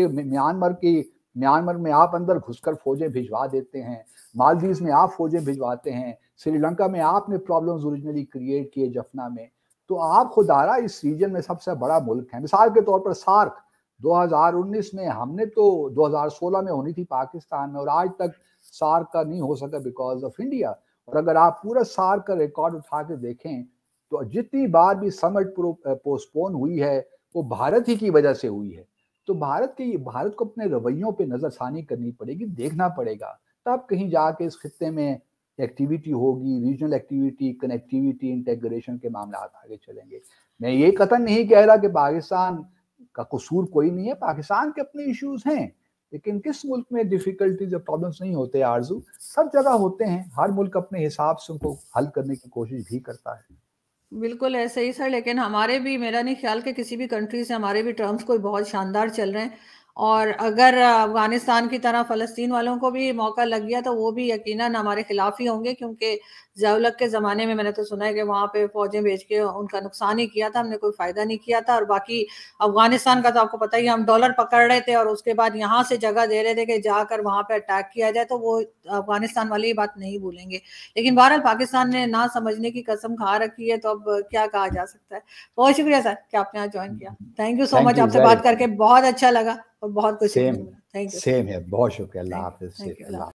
म्यांमार में आप अंदर घुसकर फौजें भिजवा देते हैं, मालदीव में आप फौजें भिजवाते हैं, श्रीलंका में आपने प्रॉब्लम्स ओरिजिनली क्रिएट किए जफना में। तो आप खुदारा इस रीजन में सबसे बड़ा मुल्क है। मिसाल के तौर पर सार्क 2019 में, हमने तो 2016 में होनी थी पाकिस्तान में, और आज तक सार्क का नहीं हो सका बिकॉज ऑफ इंडिया। और अगर आप पूरा सार्क का रिकॉर्ड उठा के देखें तो जितनी बार भी समिट पोस्टपोन हुई है वो भारत ही की वजह से हुई है। तो भारत को अपने रवैयों पे नजरसानी करनी पड़ेगी, देखना पड़ेगा, तब कहीं जाके इस खित्ते में एक्टिविटी होगी, रीजनल एक्टिविटी, कनेक्टिविटी, इंटेग्रेशन के मामला आगे चलेंगे। मैं ये कतन नहीं कह रहा कि पाकिस्तान का कसूर कोई नहीं है, पाकिस्तान के अपने इश्यूज हैं, لیکن کس ملک میں ڈیفیکلٹیز اور پرابلمس نہیں ہوتے آرزو؟ سب جگہ ہوتے ہیں، ہر ملک اپنے حساب سے ان کو حل کرنے کی کوشش بھی کرتا ہے۔ بالکل ایسے ہی سر، لیکن ہمارے بھی، میرا نہیں خیال کہ کسی بھی کنٹری سے ہمارے بھی ٹرمز کوئی بہت شاندار چل رہے ہیں، اور اگر افغانستان کی طرح فلسطین والوں کو بھی موقع لگ گیا تو وہ بھی یقیناً ہمارے خلاف ہی ہوں گے، کیونکہ ضیاء-ال-حق کے زمانے میں نے تو سنا ہے کہ وہاں پہ فوجیں بھیج کے ان کا نقصان ہی کیا تھا، ہم نے کوئی فائدہ نہیں کیا تھا۔ اور باقی افغانستان کا تو آپ کو پتہ ہی، ہم ڈالر پکڑ رہے تھے اور اس کے بعد یہاں سے جگہ دے رہے تھے کہ جا کر وہاں پہ اٹیک کیا جائے، تو وہ افغانستان والے یہ بات نہیں بھولیں گے۔ لیکن بہرحال پاکستان نے نہ سمجھنے کی قسم کھا رکھی ہے، تو اب کیا کہا جا سکتا ہے۔ بہت شکریہ سر کہ آپ نے آج جوائن کیا۔ Thank you so thank much, you آپ سے زید، بات کر کے بہت اچھا لگا اور بہت کچھ سیکھنے سیم کو ملا۔ تھینک یو سر، سیم ہے، بہت شکریہ، اللہ تھینک یو، حافظ، تھینک یو، اللہ اللہ حافظ۔